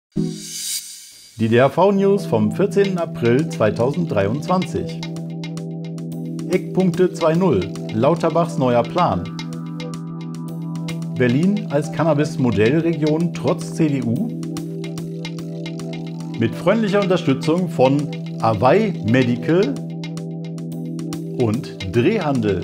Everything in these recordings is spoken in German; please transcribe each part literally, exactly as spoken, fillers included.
Die D H V-News vom vierzehnten April zweitausenddreiundzwanzig. Eckpunkte zwei Punkt null. Lauterbachs neuer Plan. Berlin als Cannabis-Modellregion trotz C D U. Mit freundlicher Unterstützung von Away Medical und Drehhandel.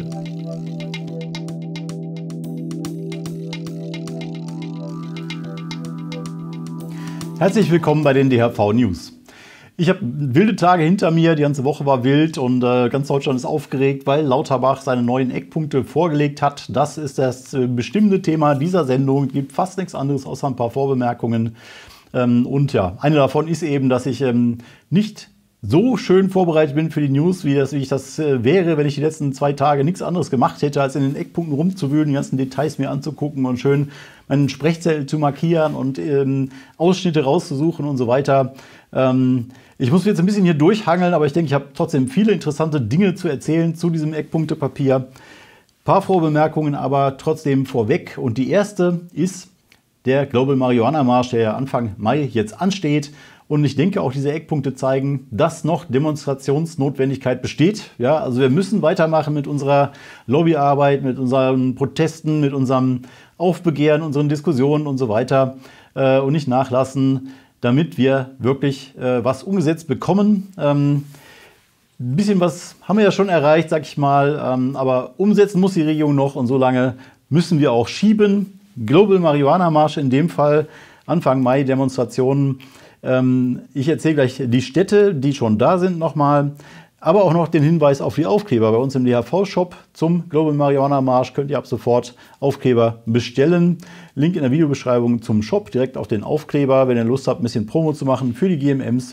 Herzlich willkommen bei den D H V News. Ich habe wilde Tage hinter mir, die ganze Woche war wild und äh, ganz Deutschland ist aufgeregt, weil Lauterbach seine neuen Eckpunkte vorgelegt hat. Das ist das äh, bestimmte Thema dieser Sendung. Es gibt fast nichts anderes außer ein paar Vorbemerkungen. Ähm, und ja, eine davon ist eben, dass ich ähm, nicht so schön vorbereitet bin für die News, wie, das, wie ich das äh, wäre, wenn ich die letzten zwei Tage nichts anderes gemacht hätte, als in den Eckpunkten rumzuwühlen, die ganzen Details mir anzugucken und schön meinen Sprechzettel zu markieren und ähm, Ausschnitte rauszusuchen und so weiter. Ähm, ich muss mich jetzt ein bisschen hier durchhangeln, aber ich denke, ich habe trotzdem viele interessante Dinge zu erzählen zu diesem Eckpunktepapier. Ein paar Vorbemerkungen aber trotzdem vorweg. Und die erste ist der Global Marihuana Marsch, der ja Anfang Mai jetzt ansteht. Und ich denke, auch diese Eckpunkte zeigen, dass noch Demonstrationsnotwendigkeit besteht. Ja, also wir müssen weitermachen mit unserer Lobbyarbeit, mit unseren Protesten, mit unserem Aufbegehren, unseren Diskussionen und so weiter äh, und nicht nachlassen, damit wir wirklich äh, was umgesetzt bekommen. Ähm, ein bisschen was haben wir ja schon erreicht, sag ich mal, ähm, aber umsetzen muss die Regierung noch und so lange müssen wir auch schieben. Global Marihuana Marsch in dem Fall, Anfang Mai Demonstrationen. Ich erzähle gleich die Städte, die schon da sind, nochmal, aber auch noch den Hinweis auf die Aufkleber. Bei uns im D H V-Shop zum Global Marihuana Marsch könnt ihr ab sofort Aufkleber bestellen. Link in der Videobeschreibung zum Shop, direkt auf den Aufkleber, wenn ihr Lust habt, ein bisschen Promo zu machen für die G M Ms.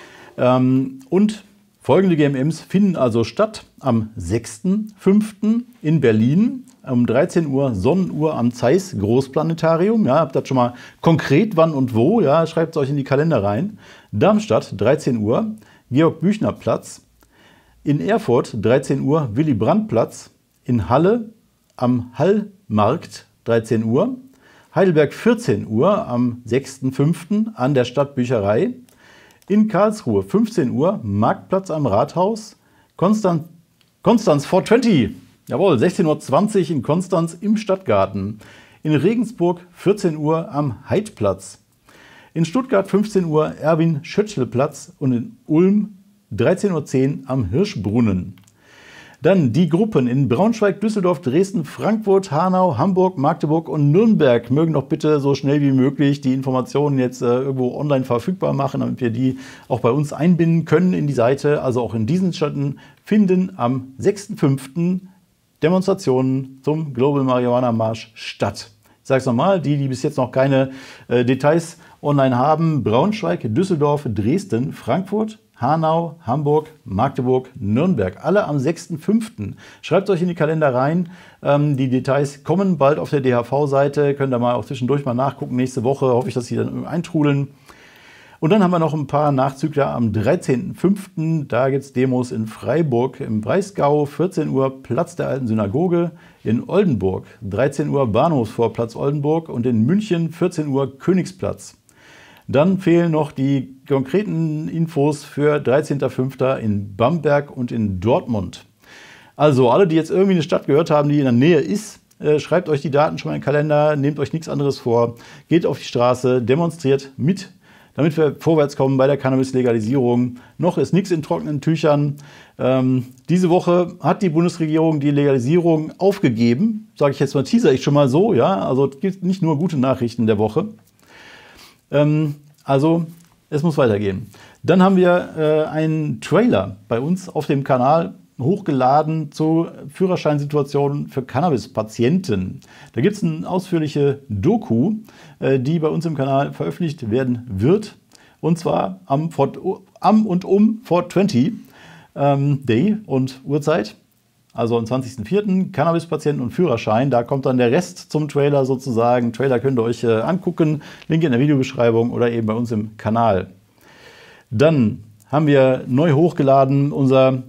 Und folgende G M Ms finden also statt am sechsten fünften in Berlin. Um dreizehn Uhr Sonnenuhr am Zeiss Großplanetarium. Ja, habt das schon mal konkret wann und wo. Ja, schreibt es euch in die Kalender rein. Darmstadt dreizehn Uhr, Georg-Büchner-Platz. In Erfurt dreizehn Uhr, Willy-Brandt-Platz. In Halle am Hallmarkt dreizehn Uhr. Heidelberg vierzehn Uhr am sechsten fünften an der Stadtbücherei. In Karlsruhe fünfzehn Uhr, Marktplatz am Rathaus. Konstanz, Konstanz vierhundertzwanzig. Jawohl, sechzehn Uhr zwanzig in Konstanz im Stadtgarten. In Regensburg vierzehn Uhr am Heidplatz. In Stuttgart fünfzehn Uhr Erwin-Schöttl-Platz und in Ulm dreizehn Uhr zehn am Hirschbrunnen. Dann die Gruppen in Braunschweig, Düsseldorf, Dresden, Frankfurt, Hanau, Hamburg, Magdeburg und Nürnberg mögen doch bitte so schnell wie möglich die Informationen jetzt äh, irgendwo online verfügbar machen, damit wir die auch bei uns einbinden können in die Seite. Also auch in diesen Städten finden am sechsten fünften Demonstrationen zum Global Marihuana Marsch statt. Ich sage es nochmal, die, die bis jetzt noch keine äh, Details online haben: Braunschweig, Düsseldorf, Dresden, Frankfurt, Hanau, Hamburg, Magdeburg, Nürnberg. Alle am sechsten fünften Schreibt euch in die Kalender rein. Ähm, die Details kommen bald auf der D H V-Seite. Könnt ihr mal auch zwischendurch mal nachgucken. Nächste Woche hoffe ich, dass sie dann eintrudeln. Und dann haben wir noch ein paar Nachzügler am dreizehnten fünften Da gibt es Demos in Freiburg im Breisgau, vierzehn Uhr Platz der Alten Synagoge, in Oldenburg dreizehn Uhr Bahnhofsvorplatz Oldenburg und in München vierzehn Uhr Königsplatz. Dann fehlen noch die konkreten Infos für dreizehnten fünften in Bamberg und in Dortmund. Also alle, die jetzt irgendwie eine Stadt gehört haben, die in der Nähe ist, äh, schreibt euch die Daten schon mal in den Kalender, nehmt euch nichts anderes vor, geht auf die Straße, demonstriert mit, damit wir vorwärts kommen bei der Cannabis-Legalisierung. Noch ist nichts in trockenen Tüchern. Ähm, diese Woche hat die Bundesregierung die Legalisierung aufgegeben. Sage ich jetzt mal, teaser ich schon mal so. Ja? Also es gibt nicht nur gute Nachrichten der Woche. Ähm, also es muss weitergehen. Dann haben wir äh, einen Trailer bei uns auf dem Kanal hochgeladen zur Führerscheinsituation für Cannabis-Patienten. Da gibt es eine ausführliche Doku, äh, die bei uns im Kanal veröffentlicht werden wird. Und zwar am, am und um vierhundertzwanzig ähm, Day und Uhrzeit. Also am zwanzigsten vierten Cannabis-Patienten und Führerschein. Da kommt dann der Rest zum Trailer sozusagen. Trailer könnt ihr euch äh, angucken. Link in der Videobeschreibung oder eben bei uns im Kanal. Dann haben wir neu hochgeladen unser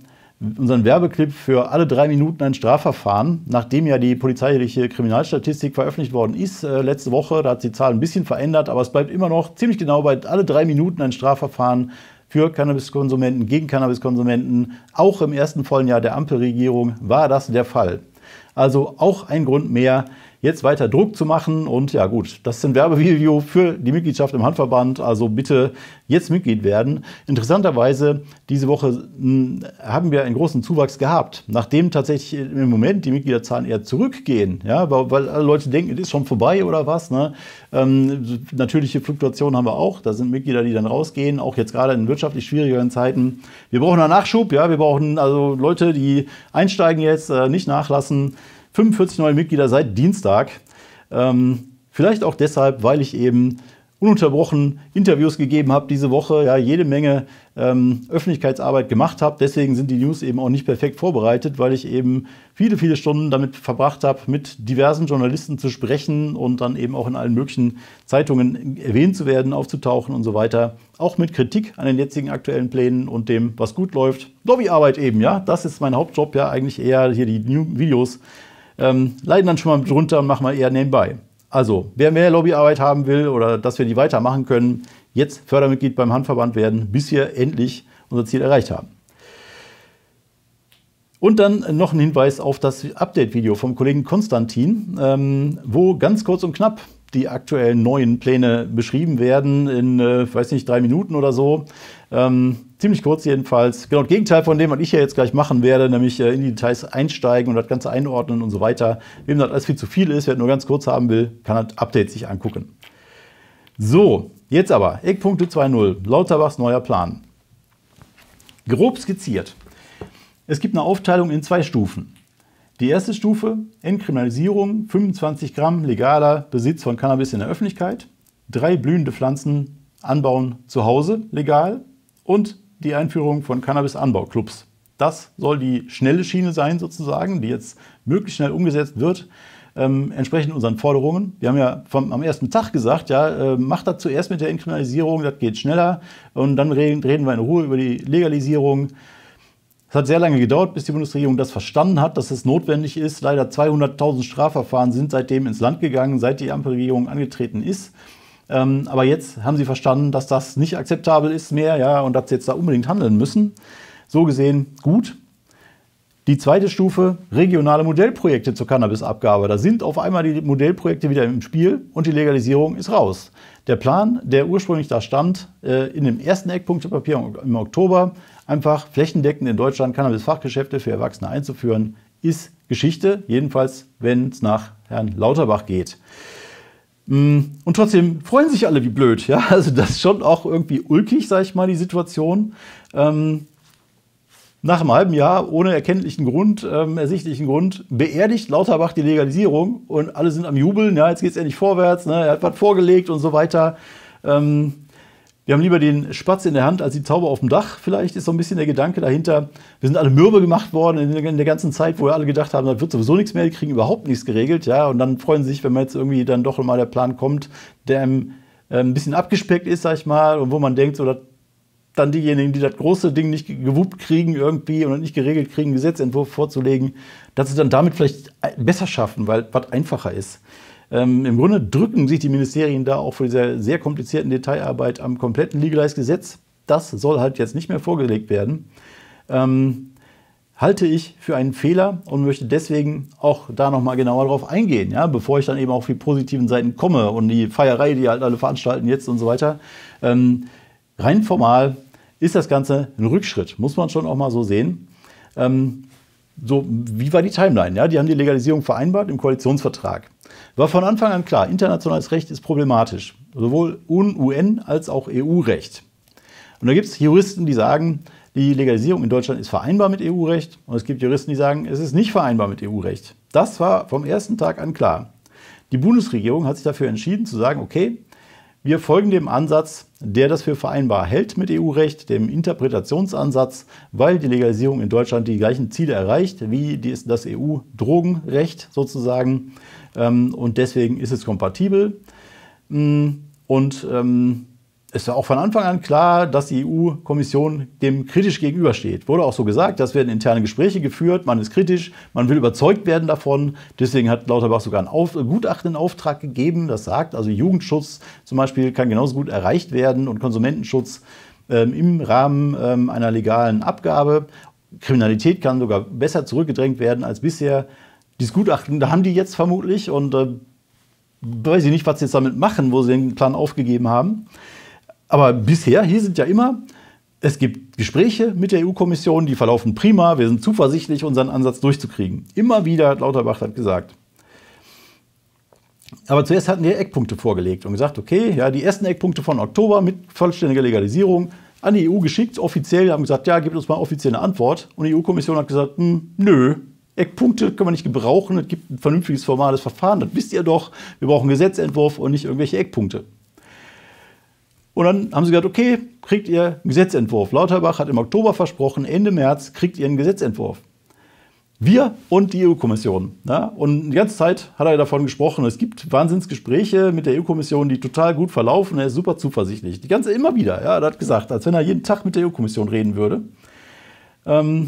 unseren Werbeclip für alle drei Minuten ein Strafverfahren, nachdem ja die polizeiliche Kriminalstatistik veröffentlicht worden ist äh, letzte Woche. Da hat sich die Zahl ein bisschen verändert, aber es bleibt immer noch ziemlich genau bei alle drei Minuten ein Strafverfahren für Cannabiskonsumenten, gegen Cannabiskonsumenten. Auch im ersten vollen Jahr der Ampelregierung war das der Fall. Also auch ein Grund mehr, jetzt weiter Druck zu machen. Und ja gut, das ist ein Werbevideo für die Mitgliedschaft im Handverband. Also bitte jetzt Mitglied werden. Interessanterweise, diese Woche mh, haben wir einen großen Zuwachs gehabt. Nachdem tatsächlich im Moment die Mitgliederzahlen eher zurückgehen, ja, weil, weil alle Leute denken, es ist schon vorbei oder was. Ne? Ähm, natürliche Fluktuationen haben wir auch. Da sind Mitglieder, die dann rausgehen, auch jetzt gerade in wirtschaftlich schwierigeren Zeiten. Wir brauchen einen Nachschub. Ja? Wir brauchen also Leute, die einsteigen jetzt, äh, nicht nachlassen. fünfundvierzig neue Mitglieder seit Dienstag. Ähm, vielleicht auch deshalb, weil ich eben ununterbrochen Interviews gegeben habe diese Woche, ja, jede Menge ähm, Öffentlichkeitsarbeit gemacht habe. Deswegen sind die News eben auch nicht perfekt vorbereitet, weil ich eben viele, viele Stunden damit verbracht habe, mit diversen Journalisten zu sprechen und dann eben auch in allen möglichen Zeitungen erwähnt zu werden, aufzutauchen und so weiter. Auch mit Kritik an den jetzigen aktuellen Plänen und dem, was gut läuft. Lobbyarbeit eben, ja, das ist mein Hauptjob, ja, eigentlich eher hier die Videos. Ähm, leiden dann schon mal drunter und machen mal eher nebenbei. Also, wer mehr Lobbyarbeit haben will oder dass wir die weitermachen können, jetzt Fördermitglied beim Handverband werden, bis wir endlich unser Ziel erreicht haben. Und dann noch ein Hinweis auf das Update-Video vom Kollegen Konstantin, ähm, wo ganz kurz und knapp die aktuellen neuen Pläne beschrieben werden in, äh, ich weiß nicht, drei Minuten oder so. Ähm, ziemlich kurz jedenfalls. Genau das Gegenteil von dem, was ich ja jetzt gleich machen werde, nämlich äh, in die Details einsteigen und das Ganze einordnen und so weiter. Wem das alles viel zu viel ist, wer das nur ganz kurz haben will, kann das Update sich angucken. So, jetzt aber Eckpunkte zwei Punkt null, Lauterbachs neuer Plan. Grob skizziert. Es gibt eine Aufteilung in zwei Stufen. Die erste Stufe, Entkriminalisierung, fünfundzwanzig Gramm legaler Besitz von Cannabis in der Öffentlichkeit, drei blühende Pflanzen anbauen zu Hause legal und die Einführung von Cannabis-Anbauclubs. Das soll die schnelle Schiene sein sozusagen, die jetzt möglichst schnell umgesetzt wird, ähm, entsprechend unseren Forderungen. Wir haben ja vom, am ersten Tag gesagt, ja, äh, macht das zuerst mit der Entkriminalisierung, das geht schneller und dann reden, reden wir in Ruhe über die Legalisierung. Es hat sehr lange gedauert, bis die Bundesregierung das verstanden hat, dass es notwendig ist. Leider zweihunderttausend Strafverfahren sind seitdem ins Land gegangen, seit die Ampelregierung angetreten ist. Ähm, aber jetzt haben sie verstanden, dass das nicht akzeptabel ist mehr, ja, und dass sie jetzt da unbedingt handeln müssen. So gesehen gut. Die zweite Stufe, regionale Modellprojekte zur Cannabisabgabe. Da sind auf einmal die Modellprojekte wieder im Spiel und die Legalisierung ist raus. Der Plan, der ursprünglich da stand, äh, in dem ersten Eckpunktepapier im Oktober, einfach flächendeckend in Deutschland Cannabis-Fachgeschäfte für Erwachsene einzuführen, ist Geschichte, jedenfalls wenn es nach Herrn Lauterbach geht. Und trotzdem freuen sich alle wie blöd. Ja? Also das ist schon auch irgendwie ulkig, sage ich mal, die Situation. Ähm, nach einem halben Jahr ohne erkenntlichen Grund, ähm, ersichtlichen Grund, beerdigt Lauterbach die Legalisierung und alle sind am Jubeln. Ja, jetzt geht es endlich vorwärts, ne? Er hat was vorgelegt und so weiter. Ähm, Wir haben lieber den Spatz in der Hand als die Taube auf dem Dach. Vielleicht ist so ein bisschen der Gedanke dahinter. Wir sind alle mürbe gemacht worden in der ganzen Zeit, wo wir alle gedacht haben, da wird sowieso nichts mehr, die kriegen überhaupt nichts geregelt. Ja? Und dann freuen sie sich, wenn man jetzt irgendwie dann doch mal der Plan kommt, der einem äh, ein bisschen abgespeckt ist, sag ich mal, und wo man denkt, so, dass dann diejenigen, die das große Ding nicht gewuppt kriegen irgendwie und nicht geregelt kriegen, einen Gesetzentwurf vorzulegen, dass sie dann damit vielleicht besser schaffen, weil was einfacher ist. Ähm, Im Grunde drücken sich die Ministerien da auch vor dieser sehr komplizierten Detailarbeit am kompletten Legalize-Gesetz. Das soll halt jetzt nicht mehr vorgelegt werden. Ähm, halte ich für einen Fehler und möchte deswegen auch da nochmal genauer drauf eingehen, ja, bevor ich dann eben auf die positiven Seiten komme und die Feierei, die halt alle veranstalten jetzt und so weiter. Ähm, rein formal ist das Ganze ein Rückschritt, muss man schon auch mal so sehen. Ähm, so, wie war die Timeline? Ja, die haben die Legalisierung vereinbart im Koalitionsvertrag. War von Anfang an klar, internationales Recht ist problematisch, sowohl U N- als auch E U-Recht. Und da gibt es Juristen, die sagen, die Legalisierung in Deutschland ist vereinbar mit E U-Recht. Und es gibt Juristen, die sagen, es ist nicht vereinbar mit E U-Recht. Das war vom ersten Tag an klar. Die Bundesregierung hat sich dafür entschieden zu sagen, okay, wir folgen dem Ansatz, der das für vereinbar hält mit E U-Recht, dem Interpretationsansatz, weil die Legalisierung in Deutschland die gleichen Ziele erreicht wie das E U-Drogenrecht sozusagen. Und deswegen ist es kompatibel. Und es war auch von Anfang an klar, dass die E U-Kommission dem kritisch gegenübersteht. Wurde auch so gesagt, das werden interne Gespräche geführt, man ist kritisch, man will überzeugt werden davon. Deswegen hat Lauterbach sogar ein Auf- Gutachten in Auftrag gegeben, das sagt, also Jugendschutz zum Beispiel kann genauso gut erreicht werden und Konsumentenschutz ähm, im Rahmen ähm, einer legalen Abgabe. Kriminalität kann sogar besser zurückgedrängt werden als bisher. Dieses Gutachten, da haben die jetzt vermutlich und äh, weiß ich nicht, was sie jetzt damit machen, wo sie den Plan aufgegeben haben. Aber bisher, hier sind ja immer, es gibt Gespräche mit der E U-Kommission, die verlaufen prima, wir sind zuversichtlich, unseren Ansatz durchzukriegen. Immer wieder hat Lauterbach das gesagt. Aber zuerst hatten die Eckpunkte vorgelegt und gesagt, okay, ja, die ersten Eckpunkte von Oktober mit vollständiger Legalisierung an die E U geschickt, offiziell, haben gesagt, ja, gebt uns mal offiziell eine Antwort. Und die E U-Kommission hat gesagt, hm, nö, Eckpunkte können wir nicht gebrauchen, es gibt ein vernünftiges formales Verfahren, das wisst ihr doch, wir brauchen einen Gesetzentwurf und nicht irgendwelche Eckpunkte. Und dann haben sie gesagt, okay, kriegt ihr einen Gesetzentwurf. Lauterbach hat im Oktober versprochen, Ende März kriegt ihr einen Gesetzentwurf. Wir und die E U-Kommission. Ja? Und die ganze Zeit hat er davon gesprochen, es gibt Wahnsinnsgespräche mit der E U-Kommission, die total gut verlaufen. Er ist super zuversichtlich. Die ganze immer wieder. Ja, er hat gesagt, als wenn er jeden Tag mit der E U-Kommission reden würde. Ähm,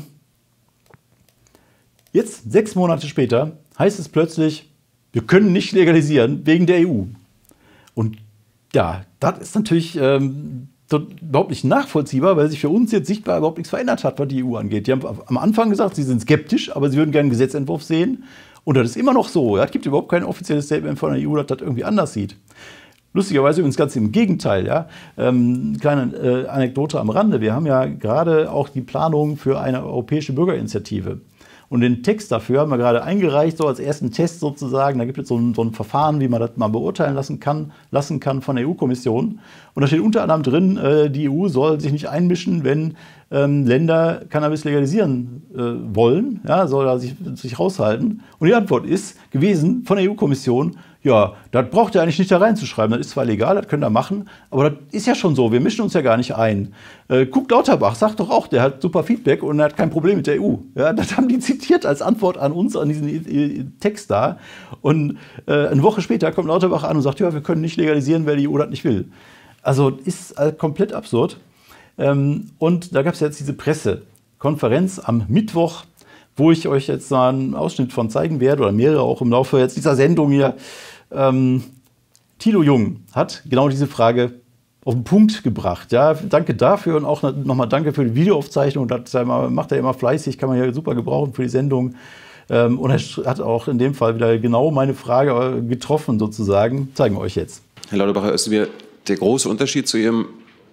jetzt, sechs Monate später, heißt es plötzlich, wir können nicht legalisieren wegen der E U. Und ja, das ist natürlich ähm, überhaupt nicht nachvollziehbar, weil sich für uns jetzt sichtbar überhaupt nichts verändert hat, was die E U angeht. Die haben am Anfang gesagt, sie sind skeptisch, aber sie würden gerne einen Gesetzentwurf sehen. Und das ist immer noch so. Ja, es gibt überhaupt kein offizielles Statement von der E U, das das irgendwie anders sieht. Lustigerweise übrigens ganz im Gegenteil. Ja? Ähm, kleine äh, Anekdote am Rande. Wir haben ja gerade auch die Planung für eine europäische Bürgerinitiative. Und den Text dafür haben wir gerade eingereicht, so als ersten Test sozusagen. Da gibt es so ein, so ein Verfahren, wie man das mal beurteilen lassen kann, lassen kann von der E U-Kommission. Und da steht unter anderem drin, äh, die E U soll sich nicht einmischen, wenn ähm, Länder Cannabis legalisieren äh, wollen. Ja, soll da sich, sich raushalten. Und die Antwort ist gewesen von der E U-Kommission, ja, das braucht ihr eigentlich nicht da reinzuschreiben. Das ist zwar legal, das könnt ihr machen, aber das ist ja schon so. Wir mischen uns ja gar nicht ein. Äh, guckt Lauterbach, sagt doch auch, der hat super Feedback und er hat kein Problem mit der E U. Ja, das haben die zitiert als Antwort an uns, an diesen äh, Text da. Und äh, eine Woche später kommt Lauterbach an und sagt, ja, wir können nicht legalisieren, weil die E U das nicht will. Also ist äh, komplett absurd. Ähm, und da gab es jetzt diese Pressekonferenz am Mittwoch, wo ich euch jetzt mal einen Ausschnitt von zeigen werde, oder mehrere auch im Laufe jetzt dieser Sendung hier. Ähm, Thilo Jung hat genau diese Frage auf den Punkt gebracht. Ja, danke dafür und auch nochmal danke für die Videoaufzeichnung. Das macht er immer fleißig, kann man ja super gebrauchen für die Sendung. Ähm, und er hat auch in dem Fall wieder genau meine Frage getroffen sozusagen. Zeigen wir euch jetzt. Herr Lauterbach, ist mir der große Unterschied zu Ihrem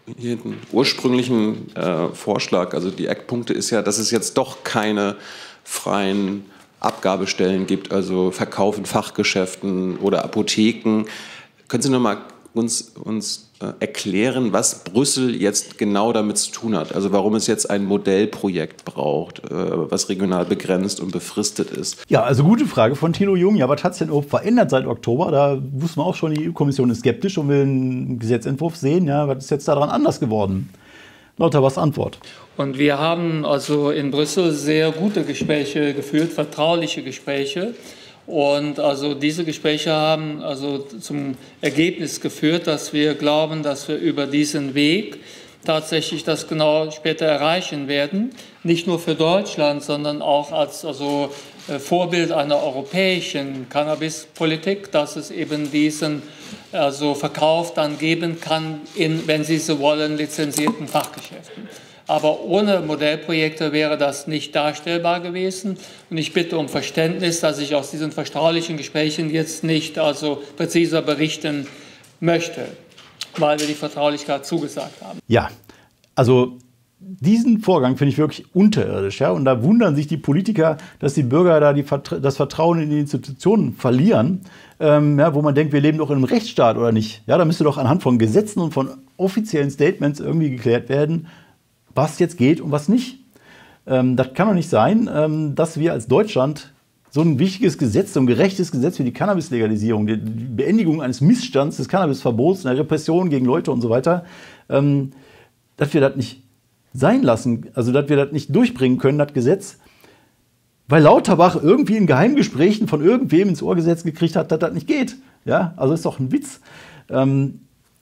ursprünglichen äh, Vorschlag, also die Eckpunkte, ist ja, dass es jetzt doch keine freien Abgabestellen gibt, also Verkauf in Fachgeschäften oder Apotheken. Können Sie noch mal uns, uns äh, erklären, was Brüssel jetzt genau damit zu tun hat? Also warum es jetzt ein Modellprojekt braucht, äh, was regional begrenzt und befristet ist? Ja, also gute Frage von Thilo Jung. Ja, was hat es denn überhaupt verändert seit Oktober? Da wussten wir auch schon, die E U-Kommission ist skeptisch und will einen Gesetzentwurf sehen. Ja, was ist jetzt daran anders geworden? Lauterbachs Antwort. Und wir haben also in Brüssel sehr gute Gespräche geführt, vertrauliche Gespräche. Und also diese Gespräche haben also zum Ergebnis geführt, dass wir glauben, dass wir über diesen Weg tatsächlich das genau später erreichen werden. Nicht nur für Deutschland, sondern auch als also Vorbild einer europäischen Cannabispolitik, dass es eben diesen also Verkauf dann geben kann in, wenn Sie so wollen, lizenzierten Fachgeschäften. Aber ohne Modellprojekte wäre das nicht darstellbar gewesen. Und ich bitte um Verständnis, dass ich aus diesen vertraulichen Gesprächen jetzt nicht also präziser berichten möchte, weil wir die Vertraulichkeit zugesagt haben. Ja, also diesen Vorgang finde ich wirklich unterirdisch. Ja? Und da wundern sich die Politiker, dass die Bürger da die, das Vertrauen in die Institutionen verlieren, ähm, ja, wo man denkt, wir leben doch in einem Rechtsstaat oder nicht. Ja, da müsste doch anhand von Gesetzen und von offiziellen Statements irgendwie geklärt werden, was jetzt geht und was nicht. Ähm, das kann doch nicht sein, ähm, dass wir als Deutschland so ein wichtiges Gesetz, so ein gerechtes Gesetz wie die Cannabis-Legalisierung, die Beendigung eines Missstands des Cannabisverbots, einer Repression gegen Leute und so weiter, ähm, dass wir das nicht sein lassen, also dass wir das nicht durchbringen können, das Gesetz, weil Lauterbach irgendwie in Geheimgesprächen von irgendwem ins Ohr gesetzt gekriegt hat, dass das nicht geht. Ja, also ist doch ein Witz. Ähm,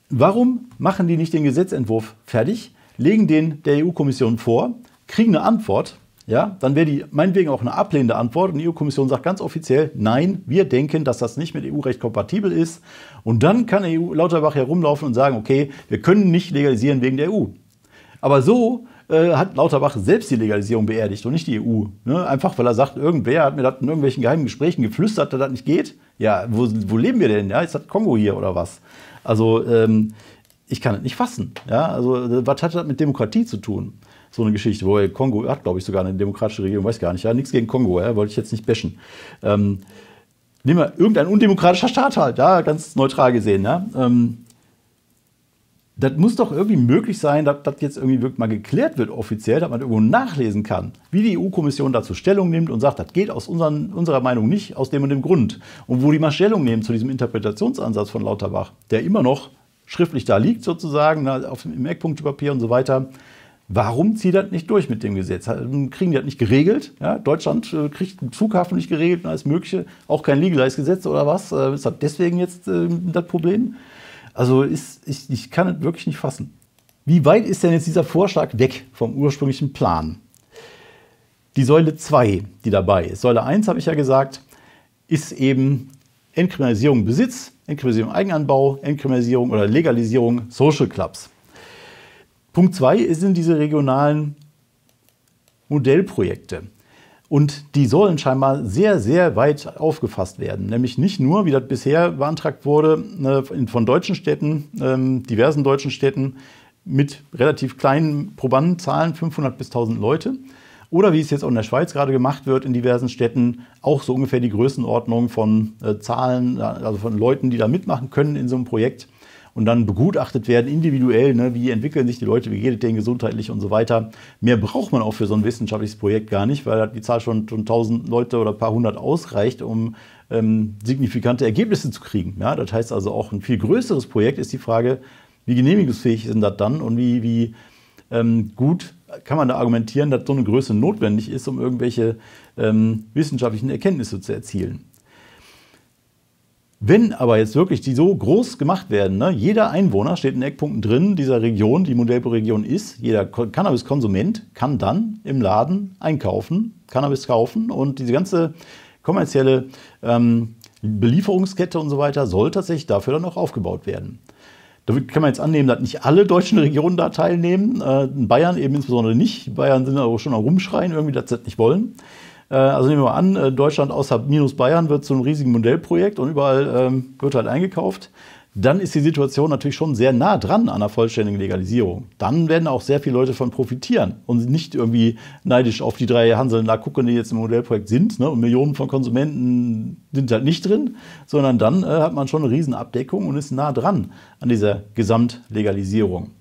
warum machen die nicht den Gesetzentwurf fertig, legen den der E U-Kommission vor, kriegen eine Antwort, ja, dann wäre die meinetwegen auch eine ablehnende Antwort und die E U-Kommission sagt ganz offiziell, nein, wir denken, dass das nicht mit E U-Recht kompatibel ist. Und dann kann E U Lauterbach herumlaufen und sagen, okay, wir können nicht legalisieren wegen der E U. Aber so äh, hat Lauterbach selbst die Legalisierung beerdigt und nicht die E U. Ne? Einfach weil er sagt, irgendwer hat mir das in irgendwelchen geheimen Gesprächen geflüstert, dass das nicht geht. Ja, wo, wo leben wir denn? Ja, ist das Kongo hier oder was? Also ähm, ich kann das nicht fassen. Ja? Also was hat das mit Demokratie zu tun? So eine Geschichte, wo Kongo hat, glaube ich, sogar eine demokratische Regierung, weiß gar nicht. Ja, nichts gegen Kongo, ja, wollte ich jetzt nicht bashen. Ähm, nehmen wir irgendein undemokratischer Staat halt, ja, ganz neutral gesehen. Ja. Ähm, das muss doch irgendwie möglich sein, dass das jetzt irgendwie wirklich mal geklärt wird offiziell, dass man irgendwo nachlesen kann, wie die E U-Kommission dazu Stellung nimmt und sagt, das geht aus unseren, unserer Meinung nicht, aus dem und dem Grund. Und wo die mal Stellung nehmen zu diesem Interpretationsansatz von Lauterbach, der immer noch schriftlich da liegt sozusagen, auf, im Eckpunktepapier und so weiter. Warum zieht das nicht durch mit dem Gesetz? Kriegen die das nicht geregelt? Ja, Deutschland äh, kriegt den Flughafen nicht geregelt und alles Mögliche. Auch kein Legalize-Gesetz oder was? Äh, ist das deswegen jetzt äh, das Problem? Also ist, ich, ich kann es wirklich nicht fassen. Wie weit ist denn jetzt dieser Vorschlag weg vom ursprünglichen Plan? Die Säule zwei, die dabei ist. Säule eins, habe ich ja gesagt, ist eben Entkriminalisierung Besitz, Entkriminalisierung Eigenanbau, Entkriminalisierung oder Legalisierung Social Clubs. Punkt zwei sind diese regionalen Modellprojekte. Und die sollen scheinbar sehr, sehr weit aufgefasst werden. Nämlich nicht nur, wie das bisher beantragt wurde, von deutschen Städten, diversen deutschen Städten mit relativ kleinen Probandenzahlen, fünfhundert bis tausend Leute. Oder wie es jetzt auch in der Schweiz gerade gemacht wird, in diversen Städten, auch so ungefähr die Größenordnung von Zahlen, also von Leuten, die da mitmachen können in so einem Projekt. Und dann begutachtet werden individuell, ne, wie entwickeln sich die Leute, wie geht es denen gesundheitlich und so weiter. Mehr braucht man auch für so ein wissenschaftliches Projekt gar nicht, weil die Zahl schon, schon tausend Leute oder ein paar hundert ausreicht, um ähm, signifikante Ergebnisse zu kriegen. Ja, das heißt also auch ein viel größeres Projekt ist die Frage, wie genehmigungsfähig sind das dann und wie, wie ähm, gut kann man da argumentieren, dass so eine Größe notwendig ist, um irgendwelche ähm, wissenschaftlichen Erkenntnisse zu erzielen. Wenn aber jetzt wirklich die so groß gemacht werden, ne, jeder Einwohner steht in Eckpunkten drin, dieser Region, die Modellregion ist, jeder Cannabiskonsument kann dann im Laden einkaufen, Cannabis kaufen und diese ganze kommerzielle ähm, Belieferungskette und so weiter soll tatsächlich dafür dann auch aufgebaut werden. Da kann man jetzt annehmen, dass nicht alle deutschen Regionen da teilnehmen, äh, in Bayern eben insbesondere nicht. Bayern sind aber schon am Rumschreien, irgendwie, dass sie das nicht wollen. Also nehmen wir mal an, Deutschland außer minus Bayern wird zu einem riesigen Modellprojekt und überall ähm, wird halt eingekauft. Dann ist die Situation natürlich schon sehr nah dran an einer vollständigen Legalisierung. Dann werden auch sehr viele Leute davon profitieren und nicht irgendwie neidisch auf die drei Hanseln gucken, die jetzt im Modellprojekt sind. Ne? Und Millionen von Konsumenten sind halt nicht drin, sondern dann äh, hat man schon eine Riesenabdeckung und ist nah dran an dieser Gesamtlegalisierung.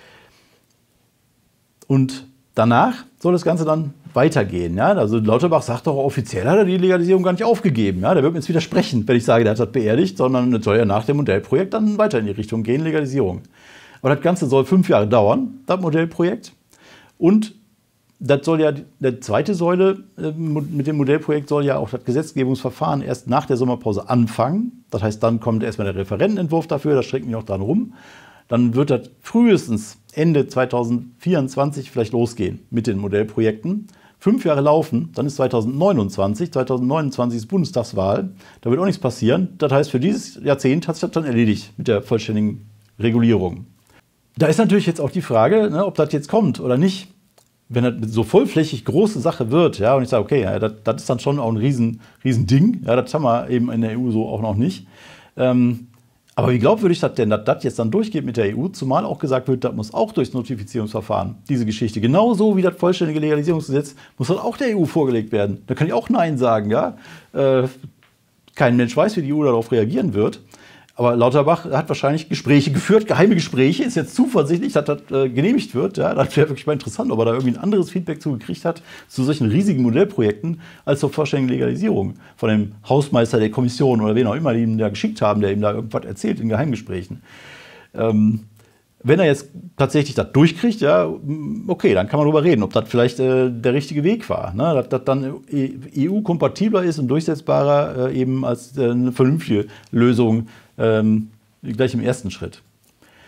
Und danach soll das Ganze dann weitergehen. Ja? Also Lauterbach sagt doch offiziell, hat er die Legalisierung gar nicht aufgegeben. Ja? Der wird mir jetzt widersprechen, wenn ich sage, der hat das beerdigt, sondern das soll ja nach dem Modellprojekt dann weiter in die Richtung gehen, Legalisierung. Aber das Ganze soll fünf Jahre dauern, das Modellprojekt. Und das soll ja, die zweite Säule äh, mit dem Modellprojekt soll ja auch das Gesetzgebungsverfahren erst nach der Sommerpause anfangen. Das heißt, dann kommt erstmal der Referentenentwurf dafür, da strecken wir noch dran rum. Dann wird das frühestens Ende zweitausendvierundzwanzig vielleicht losgehen mit den Modellprojekten. Fünf Jahre laufen, dann ist zweitausendneunundzwanzig, zweitausendneunundzwanzig ist Bundestagswahl, da wird auch nichts passieren. Das heißt, für dieses Jahrzehnt hat sich das dann erledigt mit der vollständigen Regulierung. Da ist natürlich jetzt auch die Frage, ne, ob das jetzt kommt oder nicht. Wenn das so vollflächig große Sache wird, ja, und ich sage, okay, ja, das, das ist dann schon auch ein riesen, riesen Ding, ja, das haben wir eben in der E U so auch noch nicht. Ähm, Aber wie glaubwürdig das denn, dass das jetzt dann durchgeht mit der E U, zumal auch gesagt wird, das muss auch durchs Notifizierungsverfahren, diese Geschichte. Genauso wie das vollständige Legalisierungsgesetz muss das auch der E U vorgelegt werden. Da kann ich auch Nein sagen, ja. Äh, kein Mensch weiß, wie die E U darauf reagieren wird. Aber Lauterbach hat wahrscheinlich Gespräche geführt, geheime Gespräche, ist jetzt zuversichtlich, dass das äh, genehmigt wird. Ja, das wäre wirklich mal interessant, ob er da irgendwie ein anderes Feedback zugekriegt hat zu solchen riesigen Modellprojekten als zur vollständigen Legalisierung von dem Hausmeister der Kommission oder wen auch immer, die ihm da geschickt haben, der ihm da irgendwas erzählt in Geheimgesprächen. Ähm, wenn er jetzt tatsächlich das durchkriegt, ja, okay, dann kann man darüber reden, ob das vielleicht äh, der richtige Weg war. Ne? Dass das dann E U-kompatibler ist und durchsetzbarer äh, eben als äh, eine vernünftige Lösung ähm, gleich im ersten Schritt.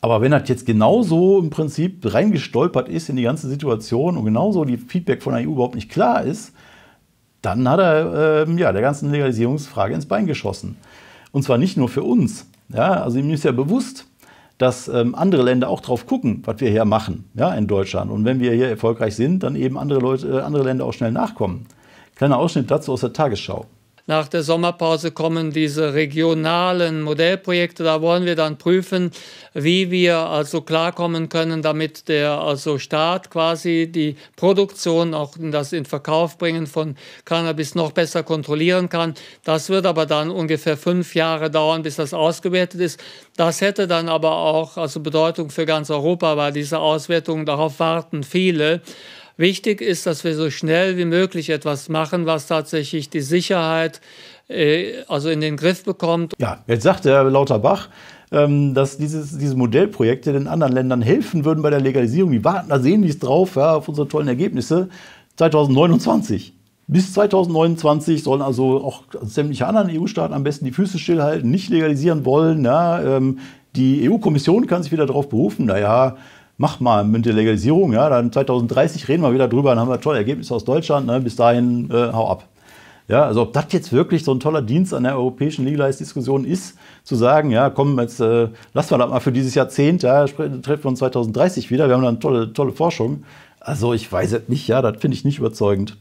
Aber wenn das jetzt genauso im Prinzip reingestolpert ist in die ganze Situation und genauso die Feedback von der E U überhaupt nicht klar ist, dann hat er äh, ja, der ganzen Legalisierungsfrage ins Bein geschossen. Und zwar nicht nur für uns. Ja, also ihm ist ja bewusst, dass ähm, andere Länder auch drauf gucken, was wir hier machen, ja, in Deutschland. Und wenn wir hier erfolgreich sind, dann eben andere, Leute, äh, andere Länder auch schnell nachkommen. Kleiner Ausschnitt dazu aus der Tagesschau. Nach der Sommerpause kommen diese regionalen Modellprojekte. Da wollen wir dann prüfen, wie wir also klarkommen können, damit der also Staat quasi die Produktion, auch das in Verkauf bringen von Cannabis noch besser kontrollieren kann. Das wird aber dann ungefähr fünf Jahre dauern, bis das ausgewertet ist. Das hätte dann aber auch also Bedeutung für ganz Europa, weil diese Auswertungen, darauf warten viele. Wichtig ist, dass wir so schnell wie möglich etwas machen, was tatsächlich die Sicherheit äh, also in den Griff bekommt. Ja, jetzt sagt der Lauterbach, ähm, dass dieses, diese Modellprojekte den anderen Ländern helfen würden bei der Legalisierung. Die warten, da sehen die es drauf, ja, auf unsere tollen Ergebnisse. zweitausendneunundzwanzig. Bis zweitausendneunundzwanzig sollen also auch sämtliche anderen E U-Staaten am besten die Füße stillhalten, nicht legalisieren wollen. Ja, ähm, die E U-Kommission kann sich wieder darauf berufen, naja, mach mal mit der Legalisierung, ja, dann zweitausenddreißig reden wir wieder drüber, dann haben wir tolle Ergebnisse aus Deutschland, ne, bis dahin äh, hau ab. Ja, also ob das jetzt wirklich so ein toller Dienst an der europäischen Legalize-Diskussion ist, zu sagen, ja komm, jetzt äh, lassen wir das mal für dieses Jahrzehnt, ja, treffen wir uns zweitausenddreißig wieder, wir haben dann tolle, tolle Forschung. Also ich weiß es nicht, ja, das finde ich nicht überzeugend.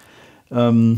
Ähm,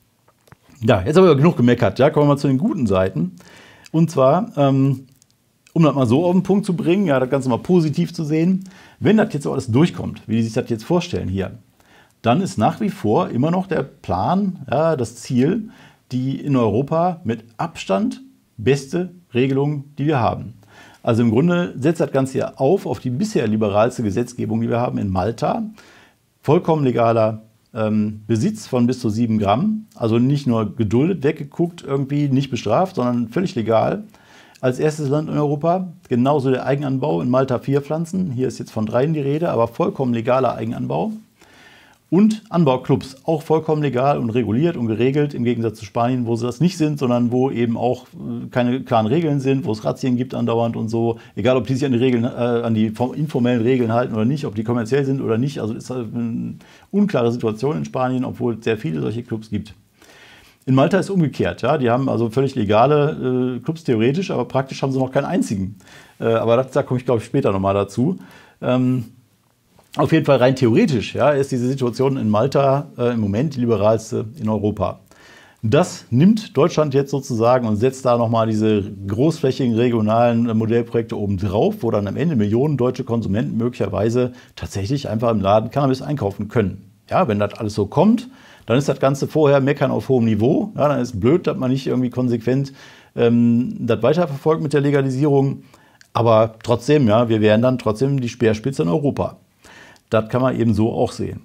ja, jetzt haben wir genug gemeckert, ja, kommen wir mal zu den guten Seiten. Und zwar, ähm, um das mal so auf den Punkt zu bringen, ja, das Ganze mal positiv zu sehen, wenn das jetzt alles durchkommt, wie die sich das jetzt vorstellen hier, dann ist nach wie vor immer noch der Plan, ja, das Ziel, die in Europa mit Abstand beste Regelung, die wir haben. Also im Grunde setzt das Ganze hier auf, auf die bisher liberalste Gesetzgebung, die wir haben in Malta. Vollkommen legaler ähm, Besitz von bis zu sieben Gramm, also nicht nur geduldet, weggeguckt, irgendwie nicht bestraft, sondern völlig legal. Als erstes Land in Europa, genauso der Eigenanbau in Malta vier Pflanzen. Hier ist jetzt von dreien die Rede, aber vollkommen legaler Eigenanbau. Und Anbauclubs, auch vollkommen legal und reguliert und geregelt, im Gegensatz zu Spanien, wo sie das nicht sind, sondern wo eben auch keine klaren Regeln sind, wo es Razzien gibt andauernd und so. Egal, ob die sich an die, Regeln, äh, an die informellen Regeln halten oder nicht, ob die kommerziell sind oder nicht. Also ist eine unklare Situation in Spanien, obwohl es sehr viele solche Clubs gibt. In Malta ist es umgekehrt, ja. Die haben also völlig legale äh, Clubs theoretisch, aber praktisch haben sie noch keinen einzigen. Äh, aber das, da komme ich, glaube ich, später nochmal dazu. Ähm, auf jeden Fall rein theoretisch, ja, ist diese Situation in Malta äh, im Moment die liberalste in Europa. Das nimmt Deutschland jetzt sozusagen und setzt da nochmal diese großflächigen regionalen äh, Modellprojekte oben drauf, wo dann am Ende Millionen deutsche Konsumenten möglicherweise tatsächlich einfach im Laden Cannabis einkaufen können. Ja, wenn das alles so kommt, dann ist das Ganze vorher meckern auf hohem Niveau. Ja, dann ist es blöd, dass man nicht irgendwie konsequent ähm, das weiterverfolgt mit der Legalisierung. Aber trotzdem, ja, wir wären dann trotzdem die Speerspitze in Europa. Das kann man eben so auch sehen.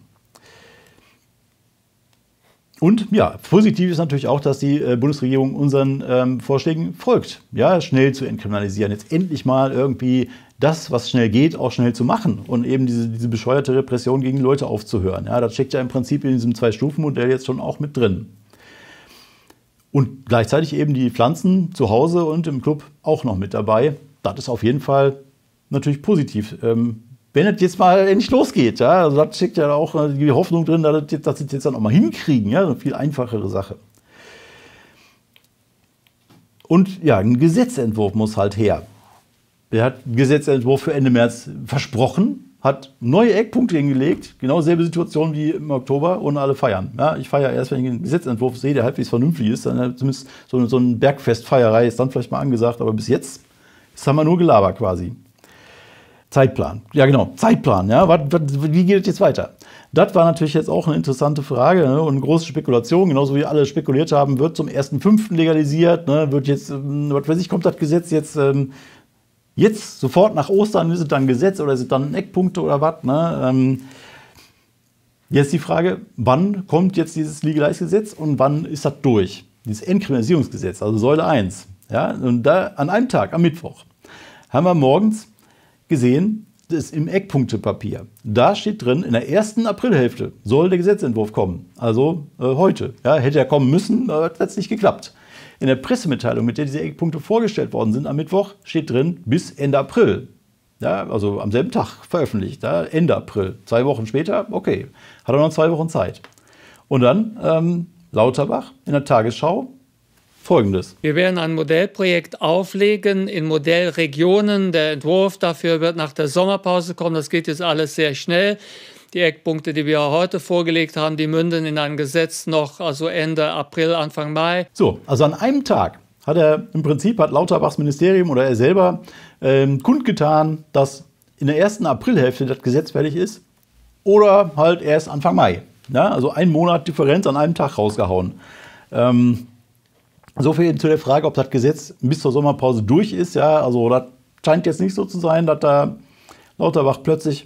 Und ja, positiv ist natürlich auch, dass die äh, Bundesregierung unseren ähm, Vorschlägen folgt, ja, schnell zu entkriminalisieren. Jetzt endlich mal irgendwie das, was schnell geht, auch schnell zu machen und eben diese, diese bescheuerte Repression gegen Leute aufzuhören. Ja, das steckt ja im Prinzip in diesem Zwei-Stufen-Modell jetzt schon auch mit drin. Und gleichzeitig eben die Pflanzen zu Hause und im Club auch noch mit dabei. Das ist auf jeden Fall natürlich positiv. Ähm, wenn es jetzt mal endlich losgeht, ja, also da steckt ja auch die Hoffnung drin, dass sie das jetzt dann auch mal hinkriegen, ja, eine viel einfachere Sache. Und ja, ein Gesetzentwurf muss halt her. Der hat einen Gesetzentwurf für Ende März versprochen, hat neue Eckpunkte hingelegt, genau dieselbe Situation wie im Oktober, ohne alle feiern. Ja, ich feiere erst, wenn ich einen Gesetzentwurf sehe, der halbwegs vernünftig ist, dann zumindest so, so ein Bergfestfeierei ist dann vielleicht mal angesagt, aber bis jetzt, jetzt haben wir nur gelabert quasi. Zeitplan. Ja, genau, Zeitplan. Ja, was, was, wie geht es jetzt weiter? Das war natürlich jetzt auch eine interessante Frage, ne, und eine große Spekulation. Genauso wie alle spekuliert haben, wird zum ersten fünften legalisiert. Ne, wird jetzt, was weiß ich, kommt das Gesetz jetzt, ähm, jetzt sofort nach Ostern? Ist es dann ein Gesetz oder ist es dann Eckpunkte oder was? Ne? Ähm, jetzt die Frage, wann kommt jetzt dieses Legalize-Gesetz und wann ist das durch? Dieses Entkriminalisierungsgesetz, also Säule eins. Ja, und da an einem Tag, am Mittwoch, haben wir morgens gesehen, das ist im Eckpunktepapier. Da steht drin, in der ersten Aprilhälfte soll der Gesetzentwurf kommen. Also äh, heute. Ja, hätte er kommen müssen, aber das hat nicht geklappt. In der Pressemitteilung, mit der diese Eckpunkte vorgestellt worden sind am Mittwoch, steht drin, bis Ende April. Ja, also am selben Tag veröffentlicht, ja, Ende April. Zwei Wochen später, okay, hat er noch zwei Wochen Zeit. Und dann ähm, Lauterbach in der Tagesschau Folgendes. Wir werden ein Modellprojekt auflegen in Modellregionen. Der Entwurf dafür wird nach der Sommerpause kommen. Das geht jetzt alles sehr schnell. Die Eckpunkte, die wir heute vorgelegt haben, die münden in ein Gesetz noch, also Ende April, Anfang Mai. So, also an einem Tag hat er im Prinzip, hat Lauterbachs Ministerium oder er selber ähm, kundgetan, dass in der ersten Aprilhälfte das Gesetz fertig ist oder halt erst Anfang Mai. Ja, also ein Monat Differenz an einem Tag rausgehauen. Ähm, so viel zu der Frage, ob das Gesetz bis zur Sommerpause durch ist. Ja, also das scheint jetzt nicht so zu sein, dass da Lauterbach plötzlich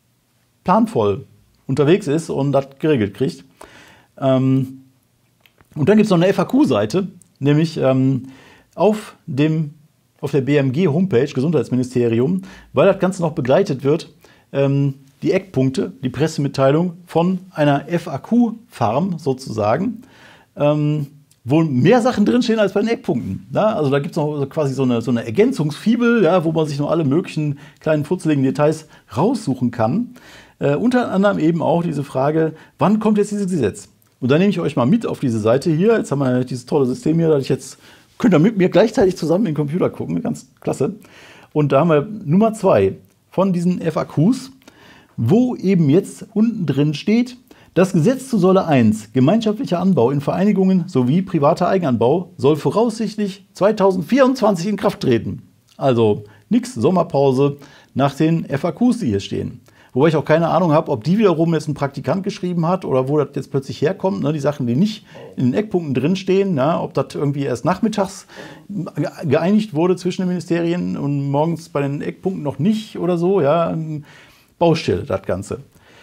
planvoll unterwegs ist und das geregelt kriegt. Ähm, und dann gibt es noch eine F A Q-Seite, nämlich ähm, auf, dem, auf der B M G-Homepage, Gesundheitsministerium, weil das Ganze noch begleitet wird, ähm, die Eckpunkte, die Pressemitteilung von einer F A Q-Farm sozusagen, ähm, wo mehr Sachen drinstehen als bei den Eckpunkten. Ja, also da gibt es noch quasi so eine, so eine Ergänzungsfibel, ja, wo man sich noch alle möglichen kleinen futzeligen Details raussuchen kann. Äh, unter anderem eben auch diese Frage, wann kommt jetzt dieses Gesetz? Und da nehme ich euch mal mit auf diese Seite hier. Jetzt haben wir dieses tolle System hier, dass ich jetzt, könnt ihr mit mir gleichzeitig zusammen in den Computer gucken, ganz klasse. Und da haben wir Nummer zwei von diesen F A Qs, wo eben jetzt unten drin steht, das Gesetz zu Säule eins, gemeinschaftlicher Anbau in Vereinigungen sowie privater Eigenanbau, soll voraussichtlich zweitausendvierundzwanzig in Kraft treten. Also nichts Sommerpause nach den F A Qs, die hier stehen. Wobei ich auch keine Ahnung habe, ob die wiederum jetzt ein Praktikant geschrieben hat oder wo das jetzt plötzlich herkommt. Ne? Die Sachen, die nicht in den Eckpunkten drinstehen, ne? Ob das irgendwie erst nachmittags geeinigt wurde zwischen den Ministerien und morgens bei den Eckpunkten noch nicht oder so. Ja? Baustelle, das Ganze.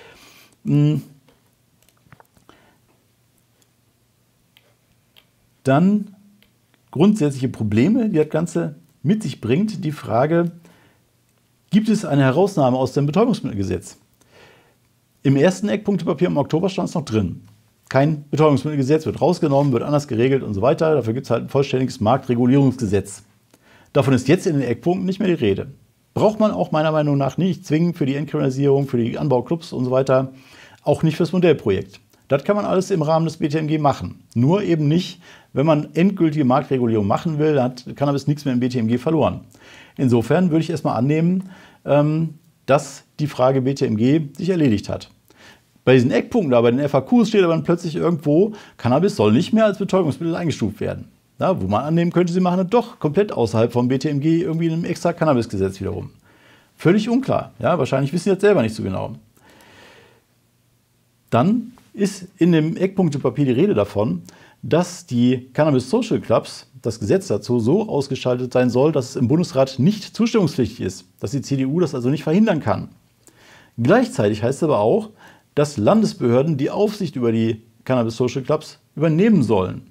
Dann grundsätzliche Probleme, die das Ganze mit sich bringt. Die Frage, gibt es eine Herausnahme aus dem Betäubungsmittelgesetz? Im ersten Eckpunktepapier im Oktober stand es noch drin. Kein Betäubungsmittelgesetz wird rausgenommen, wird anders geregelt und so weiter. Dafür gibt es halt ein vollständiges Marktregulierungsgesetz. Davon ist jetzt in den Eckpunkten nicht mehr die Rede. Braucht man auch meiner Meinung nach nicht zwingend für die Entkriminalisierung, für die Anbauclubs und so weiter, auch nicht fürs Modellprojekt. Das kann man alles im Rahmen des B T M G machen. Nur eben nicht, wenn man endgültige Marktregulierung machen will, dann hat Cannabis nichts mehr im B T M G verloren. Insofern würde ich erstmal annehmen, dass die Frage B T M G sich erledigt hat. Bei diesen Eckpunkten, da bei den F A Qs steht aber dann plötzlich irgendwo, Cannabis soll nicht mehr als Betäubungsmittel eingestuft werden. Ja, wo man annehmen könnte, sie machen das doch komplett außerhalb vom B T M G irgendwie in einem extra Cannabisgesetz wiederum. Völlig unklar. Ja, wahrscheinlich wissen sie das selber nicht so genau. Dann ist in dem Eckpunktepapier die Rede davon, dass die Cannabis Social Clubs, das Gesetz dazu, so ausgestaltet sein soll, dass es im Bundesrat nicht zustimmungspflichtig ist, dass die C D U das also nicht verhindern kann. Gleichzeitig heißt es aber auch, dass Landesbehörden die Aufsicht über die Cannabis Social Clubs übernehmen sollen.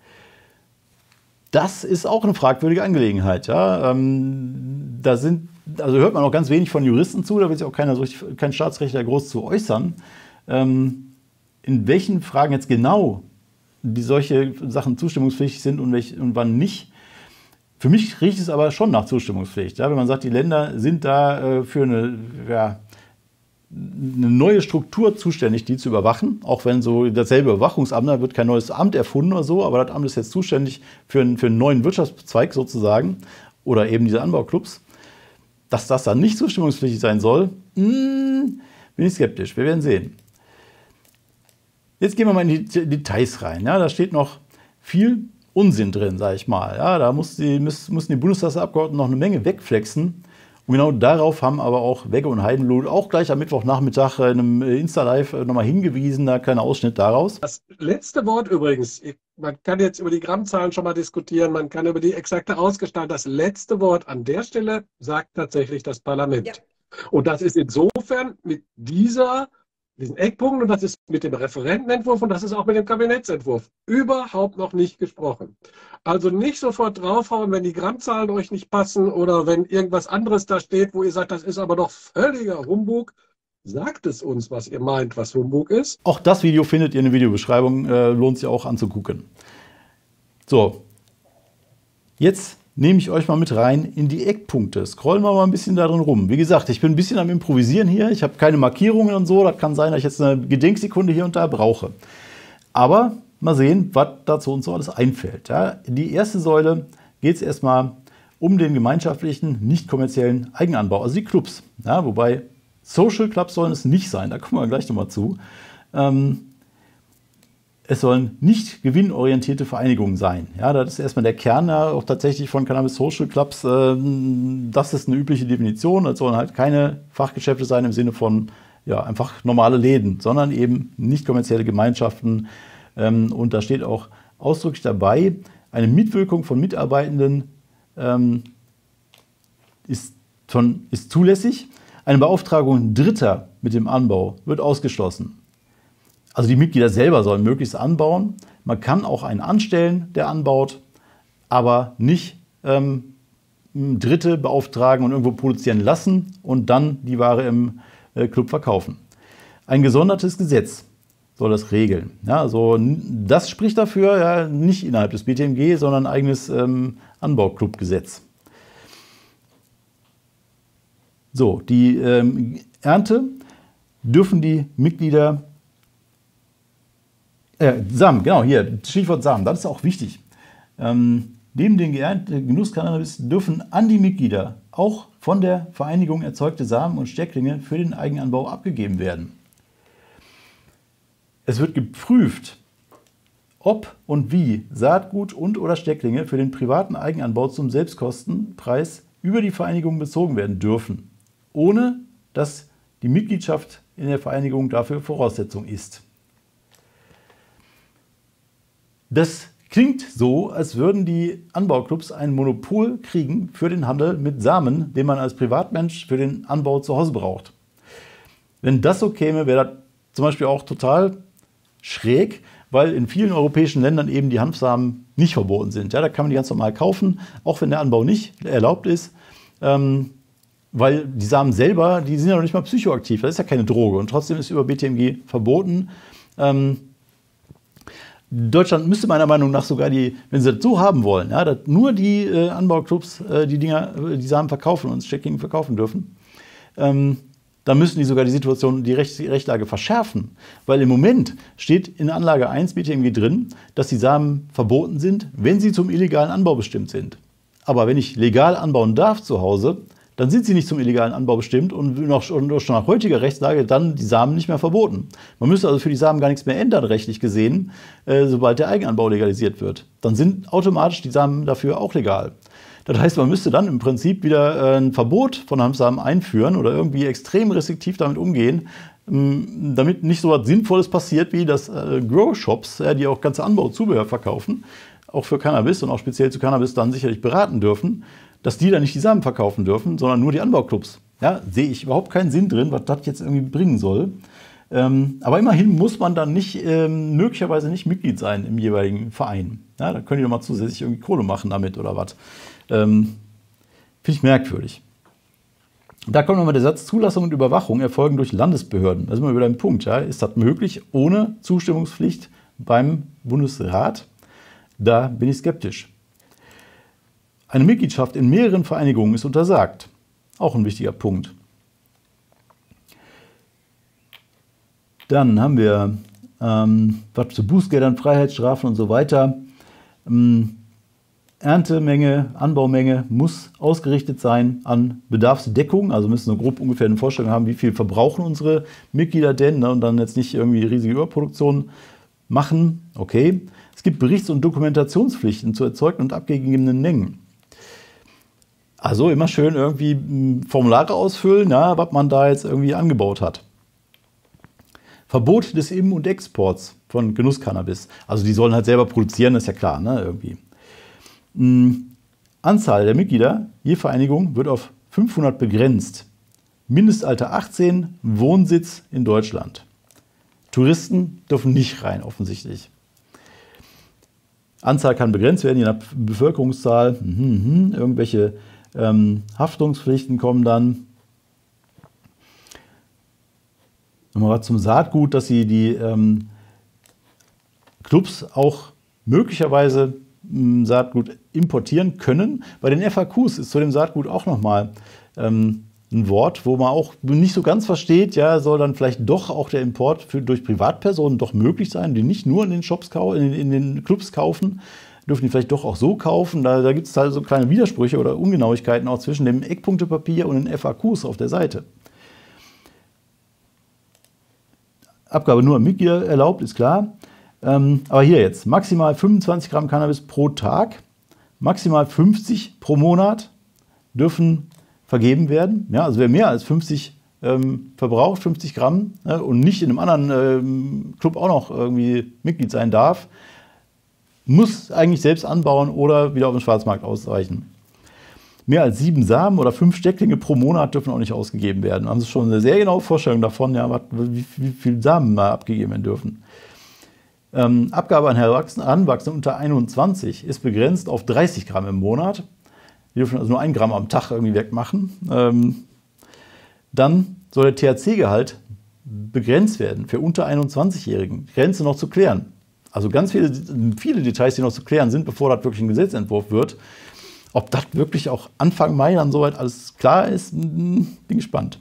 Das ist auch eine fragwürdige Angelegenheit. Ja? Ähm, da sind, also hört man auch ganz wenig von Juristen zu, da will sich auch keiner, so, kein Staatsrechtler groß zu äußern. Ähm, in welchen Fragen jetzt genau die solche Sachen zustimmungspflichtig sind und, welch, und wann nicht. Für mich riecht es aber schon nach Zustimmungspflicht. Ja? Wenn man sagt, die Länder sind da äh, für eine, ja, eine neue Struktur zuständig, die zu überwachen, auch wenn so dasselbe Überwachungsamt, da wird kein neues Amt erfunden oder so, aber das Amt ist jetzt zuständig für einen, für einen neuen Wirtschaftszweig sozusagen oder eben diese Anbauclubs. Dass das dann nicht zustimmungspflichtig sein soll, mh, bin ich skeptisch. Wir werden sehen. Jetzt gehen wir mal in die Details rein. Ja, da steht noch viel Unsinn drin, sage ich mal. Ja, da muss die, müssen die Bundestagsabgeordneten noch eine Menge wegflexen. Und genau darauf haben aber auch Wegge und Heidenblut auch gleich am Mittwochnachmittag in einem Insta-Live nochmal hingewiesen. Da kleiner Ausschnitt daraus. Das letzte Wort übrigens, man kann jetzt über die Grammzahlen schon mal diskutieren, man kann über die exakte Ausgestaltung. Das letzte Wort an der Stelle sagt tatsächlich das Parlament. Ja. Und das ist insofern mit dieser diesen Eckpunkten, und das ist mit dem Referentenentwurf und das ist auch mit dem Kabinettsentwurf überhaupt noch nicht gesprochen. Also nicht sofort draufhauen, wenn die Grammzahlen euch nicht passen oder wenn irgendwas anderes da steht, wo ihr sagt, das ist aber doch völliger Humbug. Sagt es uns, was ihr meint, was Humbug ist. Auch das Video findet ihr in der Videobeschreibung, äh, lohnt sich auch anzugucken. So, jetzt nehme ich euch mal mit rein in die Eckpunkte. Scrollen wir mal ein bisschen da drin rum. Wie gesagt, ich bin ein bisschen am Improvisieren hier. Ich habe keine Markierungen und so. Das kann sein, dass ich jetzt eine Gedenksekunde hier und da brauche. Aber mal sehen, was dazu uns so alles einfällt. Ja, die erste Säule geht es erstmal um den gemeinschaftlichen, nicht kommerziellen Eigenanbau, also die Clubs. Ja, wobei Social Clubs sollen es nicht sein, da kommen wir gleich nochmal zu. Ähm, es sollen nicht gewinnorientierte Vereinigungen sein. Ja, das ist erstmal der Kern ja, auch tatsächlich von Cannabis Social Clubs. Äh, das ist eine übliche Definition. Das sollen halt keine Fachgeschäfte sein im Sinne von ja, einfach normale Läden, sondern eben nicht kommerzielle Gemeinschaften. Ähm, und da steht auch ausdrücklich dabei, eine Mitwirkung von Mitarbeitenden ähm, ist, von, ist zulässig. Eine Beauftragung Dritter mit dem Anbau wird ausgeschlossen. Also die Mitglieder selber sollen möglichst anbauen. Man kann auch einen anstellen, der anbaut, aber nicht ähm, Dritte beauftragen und irgendwo produzieren lassen und dann die Ware im äh, Club verkaufen. Ein gesondertes Gesetz soll das regeln. Ja, also das spricht dafür, ja, nicht innerhalb des B T M G, sondern ein eigenes ähm, Anbauclubgesetz. So, die ähm, Ernte dürfen die Mitglieder Äh, Samen, genau, hier, Stichwort Samen, das ist auch wichtig. Ähm, neben den geernteten Genusscannabis dürfen an die Mitglieder auch von der Vereinigung erzeugte Samen und Stecklinge für den Eigenanbau abgegeben werden. Es wird geprüft, ob und wie Saatgut und oder Stecklinge für den privaten Eigenanbau zum Selbstkostenpreis über die Vereinigung bezogen werden dürfen, ohne dass die Mitgliedschaft in der Vereinigung dafür Voraussetzung ist. Das klingt so, als würden die Anbauclubs ein Monopol kriegen für den Handel mit Samen, den man als Privatmensch für den Anbau zu Hause braucht. Wenn das so käme, wäre das zum Beispiel auch total schräg, weil in vielen europäischen Ländern eben die Hanfsamen nicht verboten sind. Ja, da kann man die ganz normal kaufen, auch wenn der Anbau nicht erlaubt ist, ähm, weil die Samen selber, die sind ja noch nicht mal psychoaktiv, das ist ja keine Droge und trotzdem ist über B T M G verboten. Ähm, Deutschland müsste meiner Meinung nach sogar die, wenn sie das so haben wollen, ja, dass nur die äh, Anbauclubs äh, die Dinger, die Samen verkaufen und Stecklinge verkaufen dürfen, ähm, dann müssen die sogar die Situation, die Recht, die Rechtlage verschärfen. Weil im Moment steht in Anlage eins B T M G drin, dass die Samen verboten sind, wenn sie zum illegalen Anbau bestimmt sind. Aber wenn ich legal anbauen darf zu Hause, dann sind sie nicht zum illegalen Anbau bestimmt und noch, schon nach heutiger Rechtslage dann die Samen nicht mehr verboten. Man müsste also für die Samen gar nichts mehr ändern, rechtlich gesehen, äh, sobald der Eigenanbau legalisiert wird. Dann sind automatisch die Samen dafür auch legal. Das heißt, man müsste dann im Prinzip wieder äh, ein Verbot von Hanfsamen einführen oder irgendwie extrem restriktiv damit umgehen, ähm, damit nicht so etwas Sinnvolles passiert, wie dass äh, Grow-Shops, äh, die auch ganze Anbauzubehör verkaufen, auch für Cannabis und auch speziell zu Cannabis dann sicherlich beraten dürfen, dass die dann nicht die Samen verkaufen dürfen, sondern nur die Anbauclubs. Ja, sehe ich überhaupt keinen Sinn drin, was das jetzt irgendwie bringen soll. Ähm, aber immerhin muss man dann nicht, ähm, möglicherweise nicht Mitglied sein im jeweiligen Verein. Ja, da können die doch mal zusätzlich irgendwie Kohle machen damit oder was. Ähm, Finde ich merkwürdig. Da kommt nochmal der Satz, Zulassung und Überwachung erfolgen durch Landesbehörden. Da sind wir wieder im Punkt. Ja. Ist das möglich ohne Zustimmungspflicht beim Bundesrat? Da bin ich skeptisch. Eine Mitgliedschaft in mehreren Vereinigungen ist untersagt. Auch ein wichtiger Punkt. Dann haben wir ähm, was zu Bußgeldern, Freiheitsstrafen und so weiter. Ähm, Erntemenge, Anbaumenge muss ausgerichtet sein an Bedarfsdeckung. Also müssen wir grob ungefähr eine Vorstellung haben, wie viel verbrauchen unsere Mitglieder denn, ne, und dann jetzt nicht irgendwie riesige Überproduktion machen. Okay. Es gibt Berichts- und Dokumentationspflichten zu erzeugten und abgegebenen Mengen. Also immer schön irgendwie Formulare ausfüllen, ja, was man da jetzt irgendwie angebaut hat. Verbot des Im- und Exports von Genusscannabis. Also die sollen halt selber produzieren, das ist ja klar, ne, irgendwie. Mhm. Anzahl der Mitglieder je Vereinigung wird auf fünfhundert begrenzt. Mindestalter achtzehn, Wohnsitz in Deutschland. Touristen dürfen nicht rein, offensichtlich. Anzahl kann begrenzt werden, je nach Bevölkerungszahl. Mhm, mhm. Irgendwelche ähm, Haftungspflichten kommen dann. Nochmal zum Saatgut, dass sie die ähm, Clubs auch möglicherweise ähm, Saatgut importieren können. Bei den F A Qs ist zu dem Saatgut auch nochmal ähm, ein Wort, wo man auch nicht so ganz versteht, ja, soll dann vielleicht doch auch der Import für, durch Privatpersonen doch möglich sein, die nicht nur in den Shops, in, in den Clubs kaufen, dürfen die vielleicht doch auch so kaufen. Da, da gibt es halt so kleine Widersprüche oder Ungenauigkeiten auch zwischen dem Eckpunktepapier und den F A Qs auf der Seite. Abgabe nur an Mitglieder erlaubt, ist klar. Ähm, aber hier jetzt, maximal fünfundzwanzig Gramm Cannabis pro Tag, maximal fünfzig pro Monat dürfen vergeben werden. Ja, also wer mehr als fünfzig ähm, verbraucht, fünfzig Gramm, äh, und nicht in einem anderen ähm, Club auch noch irgendwie Mitglied sein darf, muss eigentlich selbst anbauen oder wieder auf den Schwarzmarkt ausweichen. Mehr als sieben Samen oder fünf Stecklinge pro Monat dürfen auch nicht ausgegeben werden. Da haben Sie schon eine sehr genaue Vorstellung davon, ja, wie, wie viele Samen mal abgegeben werden dürfen. Ähm, Abgabe an Heranwachsende unter einundzwanzig ist begrenzt auf dreißig Gramm im Monat. Die dürfen also nur ein Gramm am Tag irgendwie wegmachen. Ähm, dann soll der T H C-Gehalt begrenzt werden für unter einundzwanzigjährigen. Grenze noch zu klären. Also ganz viele, viele Details, die noch zu klären sind, bevor das wirklich ein Gesetzentwurf wird. Ob das wirklich auch Anfang Mai dann soweit alles klar ist, bin gespannt.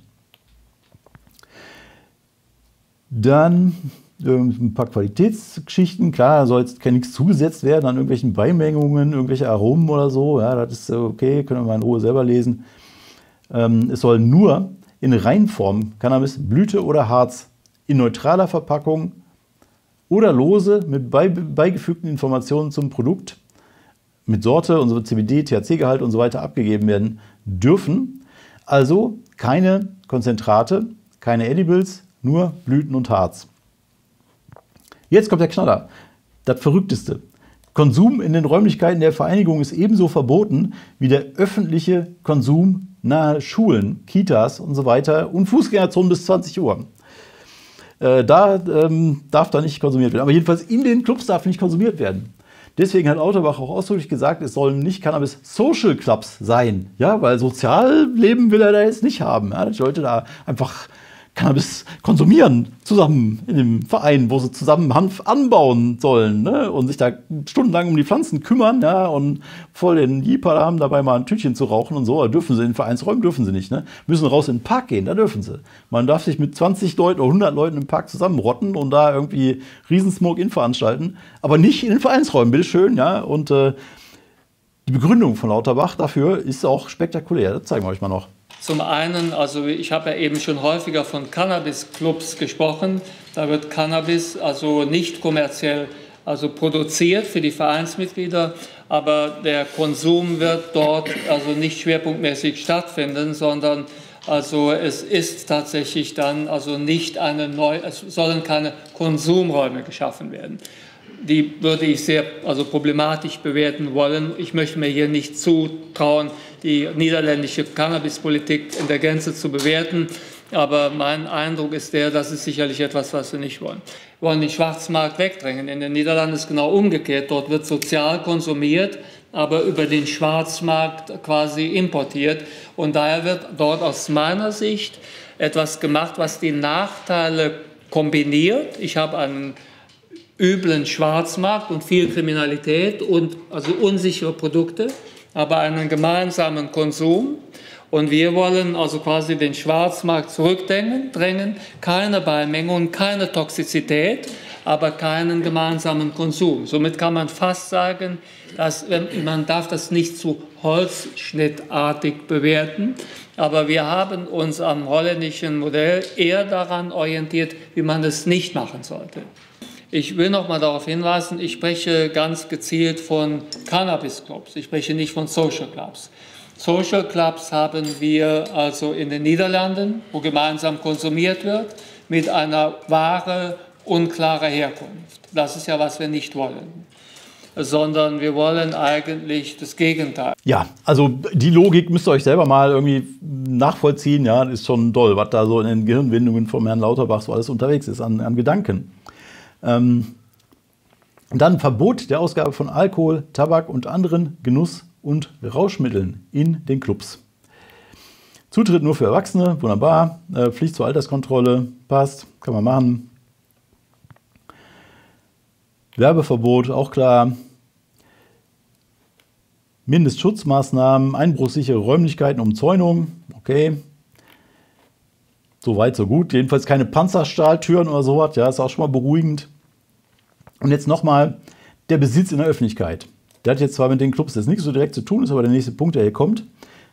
Dann ein paar Qualitätsgeschichten. Klar, da soll jetzt nichts zugesetzt werden an irgendwelchen Beimengungen, irgendwelche Aromen oder so. Ja, das ist okay, können wir mal in Ruhe selber lesen. Ähm, es soll nur in Reinform Cannabis, Blüte oder Harz in neutraler Verpackung oder lose mit bei, beigefügten Informationen zum Produkt mit Sorte und so C B D, T H C-Gehalt und so weiter abgegeben werden dürfen. Also keine Konzentrate, keine Edibles, nur Blüten und Harz. Jetzt kommt der Knaller, das Verrückteste. Konsum in den Räumlichkeiten der Vereinigung ist ebenso verboten wie der öffentliche Konsum nahe Schulen, Kitas und so weiter und Fußgängerzonen bis zwanzig Uhr. Äh, da ähm, darf da nicht konsumiert werden. Aber jedenfalls in den Clubs darf nicht konsumiert werden. Deswegen hat Lauterbach auch ausdrücklich gesagt, es sollen nicht Cannabis-Social Clubs sein. Ja, weil Sozialleben will er da jetzt nicht haben. Ja, die Leute da einfach Cannabis konsumieren, zusammen in dem Verein, wo sie zusammen Hanf anbauen sollen, ne? Und sich da stundenlang um die Pflanzen kümmern, ja? Und voll den Jeeper haben, dabei mal ein Tütchen zu rauchen und so. Da dürfen sie in den Vereinsräumen, dürfen sie nicht. Ne? Müssen raus in den Park gehen, da dürfen sie. Man darf sich mit zwanzig Leuten oder hundert Leuten im Park zusammenrotten und da irgendwie Riesensmoke-In veranstalten, aber nicht in den Vereinsräumen, bitteschön. Ja? Und äh, die Begründung von Lauterbach dafür ist auch spektakulär. Das zeigen wir euch mal noch. Zum einen, also ich habe ja eben schon häufiger von Cannabis-Clubs gesprochen. Da wird Cannabis also nicht kommerziell also produziert für die Vereinsmitglieder, aber der Konsum wird dort also nicht schwerpunktmäßig stattfinden, sondern also es ist tatsächlich dann also nicht eine neue, es sollen keine Konsumräume geschaffen werden. Die würde ich sehr also problematisch bewerten wollen. Ich möchte mir hier nicht zutrauen, die niederländische Cannabispolitik in der Gänze zu bewerten. Aber mein Eindruck ist der, das ist sicherlich etwas, was wir nicht wollen. Wir wollen den Schwarzmarkt wegdrängen. In den Niederlanden ist es genau umgekehrt. Dort wird sozial konsumiert, aber über den Schwarzmarkt quasi importiert. Und daher wird dort aus meiner Sicht etwas gemacht, was die Nachteile kombiniert. Ich habe einen üblen Schwarzmarkt und viel Kriminalität und also unsichere Produkte, aber einen gemeinsamen Konsum. Und wir wollen also quasi den Schwarzmarkt zurückdrängen, drängen, keine Beimengung, keine Toxizität, aber keinen gemeinsamen Konsum. Somit kann man fast sagen, dass, man darf das nicht zu holzschnittartig bewerten, aber wir haben uns am holländischen Modell eher daran orientiert, wie man es nicht machen sollte. Ich will noch mal darauf hinweisen, ich spreche ganz gezielt von Cannabis-Clubs, ich spreche nicht von Social Clubs. Social Clubs haben wir also in den Niederlanden, wo gemeinsam konsumiert wird, mit einer Ware unklarer Herkunft. Das ist ja, was wir nicht wollen, sondern wir wollen eigentlich das Gegenteil. Ja, also die Logik müsst ihr euch selber mal irgendwie nachvollziehen. Ja, das ist schon doll, was da so in den Gehirnwindungen vom Herrn Lauterbach so alles unterwegs ist an, an Gedanken. Ähm, dann Verbot der Ausgabe von Alkohol, Tabak und anderen Genuss- und Rauschmitteln in den Clubs. Zutritt nur für Erwachsene, wunderbar. Äh, Pflicht zur Alterskontrolle, passt, kann man machen. Werbeverbot, auch klar. Mindestschutzmaßnahmen, einbruchsichere Räumlichkeiten, Umzäunung, okay. So weit, so gut. Jedenfalls keine Panzerstahltüren oder sowas, ja, ist auch schon mal beruhigend. Und jetzt nochmal der Besitz in der Öffentlichkeit. Der hat jetzt zwar mit den Clubs jetzt nichts so direkt zu tun, ist aber der nächste Punkt, der hier kommt.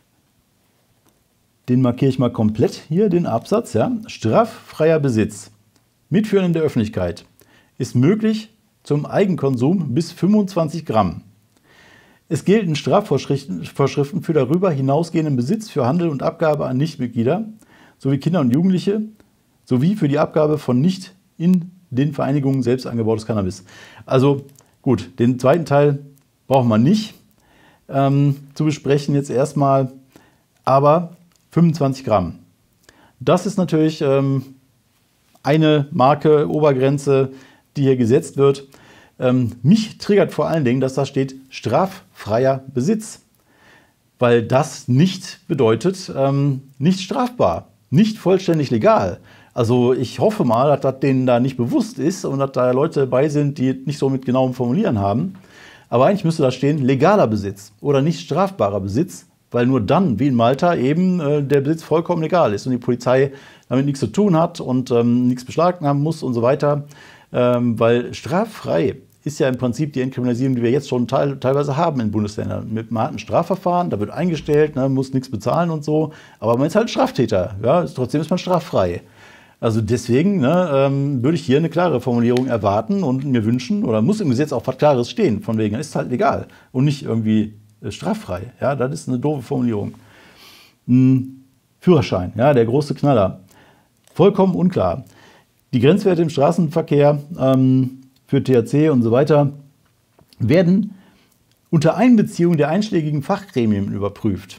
Den markiere ich mal komplett hier, den Absatz. Ja. Straffreier Besitz mit Führen in der Öffentlichkeit ist möglich zum Eigenkonsum bis fünfundzwanzig Gramm. Es gelten Strafvorschriften für darüber hinausgehenden Besitz für Handel und Abgabe an Nichtmitglieder sowie Kinder und Jugendliche sowie für die Abgabe von nicht in den Vereinigungen selbst angebautes Cannabis. Also gut, den zweiten Teil braucht man nicht ähm, zu besprechen jetzt erstmal, aber fünfundzwanzig Gramm. Das ist natürlich ähm, eine Marke, Obergrenze, die hier gesetzt wird. Ähm, mich triggert vor allen Dingen, dass da steht straffreier Besitz, weil das nicht bedeutet ähm, nicht strafbar, nicht vollständig legal. Also ich hoffe mal, dass das denen da nicht bewusst ist und dass da Leute dabei sind, die nicht so mit genauem Formulieren haben. Aber eigentlich müsste da stehen legaler Besitz oder nicht strafbarer Besitz, weil nur dann, wie in Malta, eben äh, der Besitz vollkommen legal ist und die Polizei damit nichts zu tun hat und ähm, nichts beschlagnahmen muss und so weiter. Ähm, weil straffrei ist ja im Prinzip die Entkriminalisierung, die wir jetzt schon teil, teilweise haben in Bundesländern. Mit einem harten Strafverfahren, da wird eingestellt, ne, muss nichts bezahlen und so. Aber man ist halt Straftäter, ja, trotzdem ist man straffrei. Also deswegen ne, ähm, würde ich hier eine klare Formulierung erwarten und mir wünschen, oder muss im Gesetz auch was Klares stehen, von wegen, ist halt legal und nicht irgendwie äh, straffrei. Ja, das ist eine doofe Formulierung. Hm, Führerschein, ja, der große Knaller. Vollkommen unklar. Die Grenzwerte im Straßenverkehr ähm, für T H C und so weiter werden unter Einbeziehung der einschlägigen Fachgremien überprüft.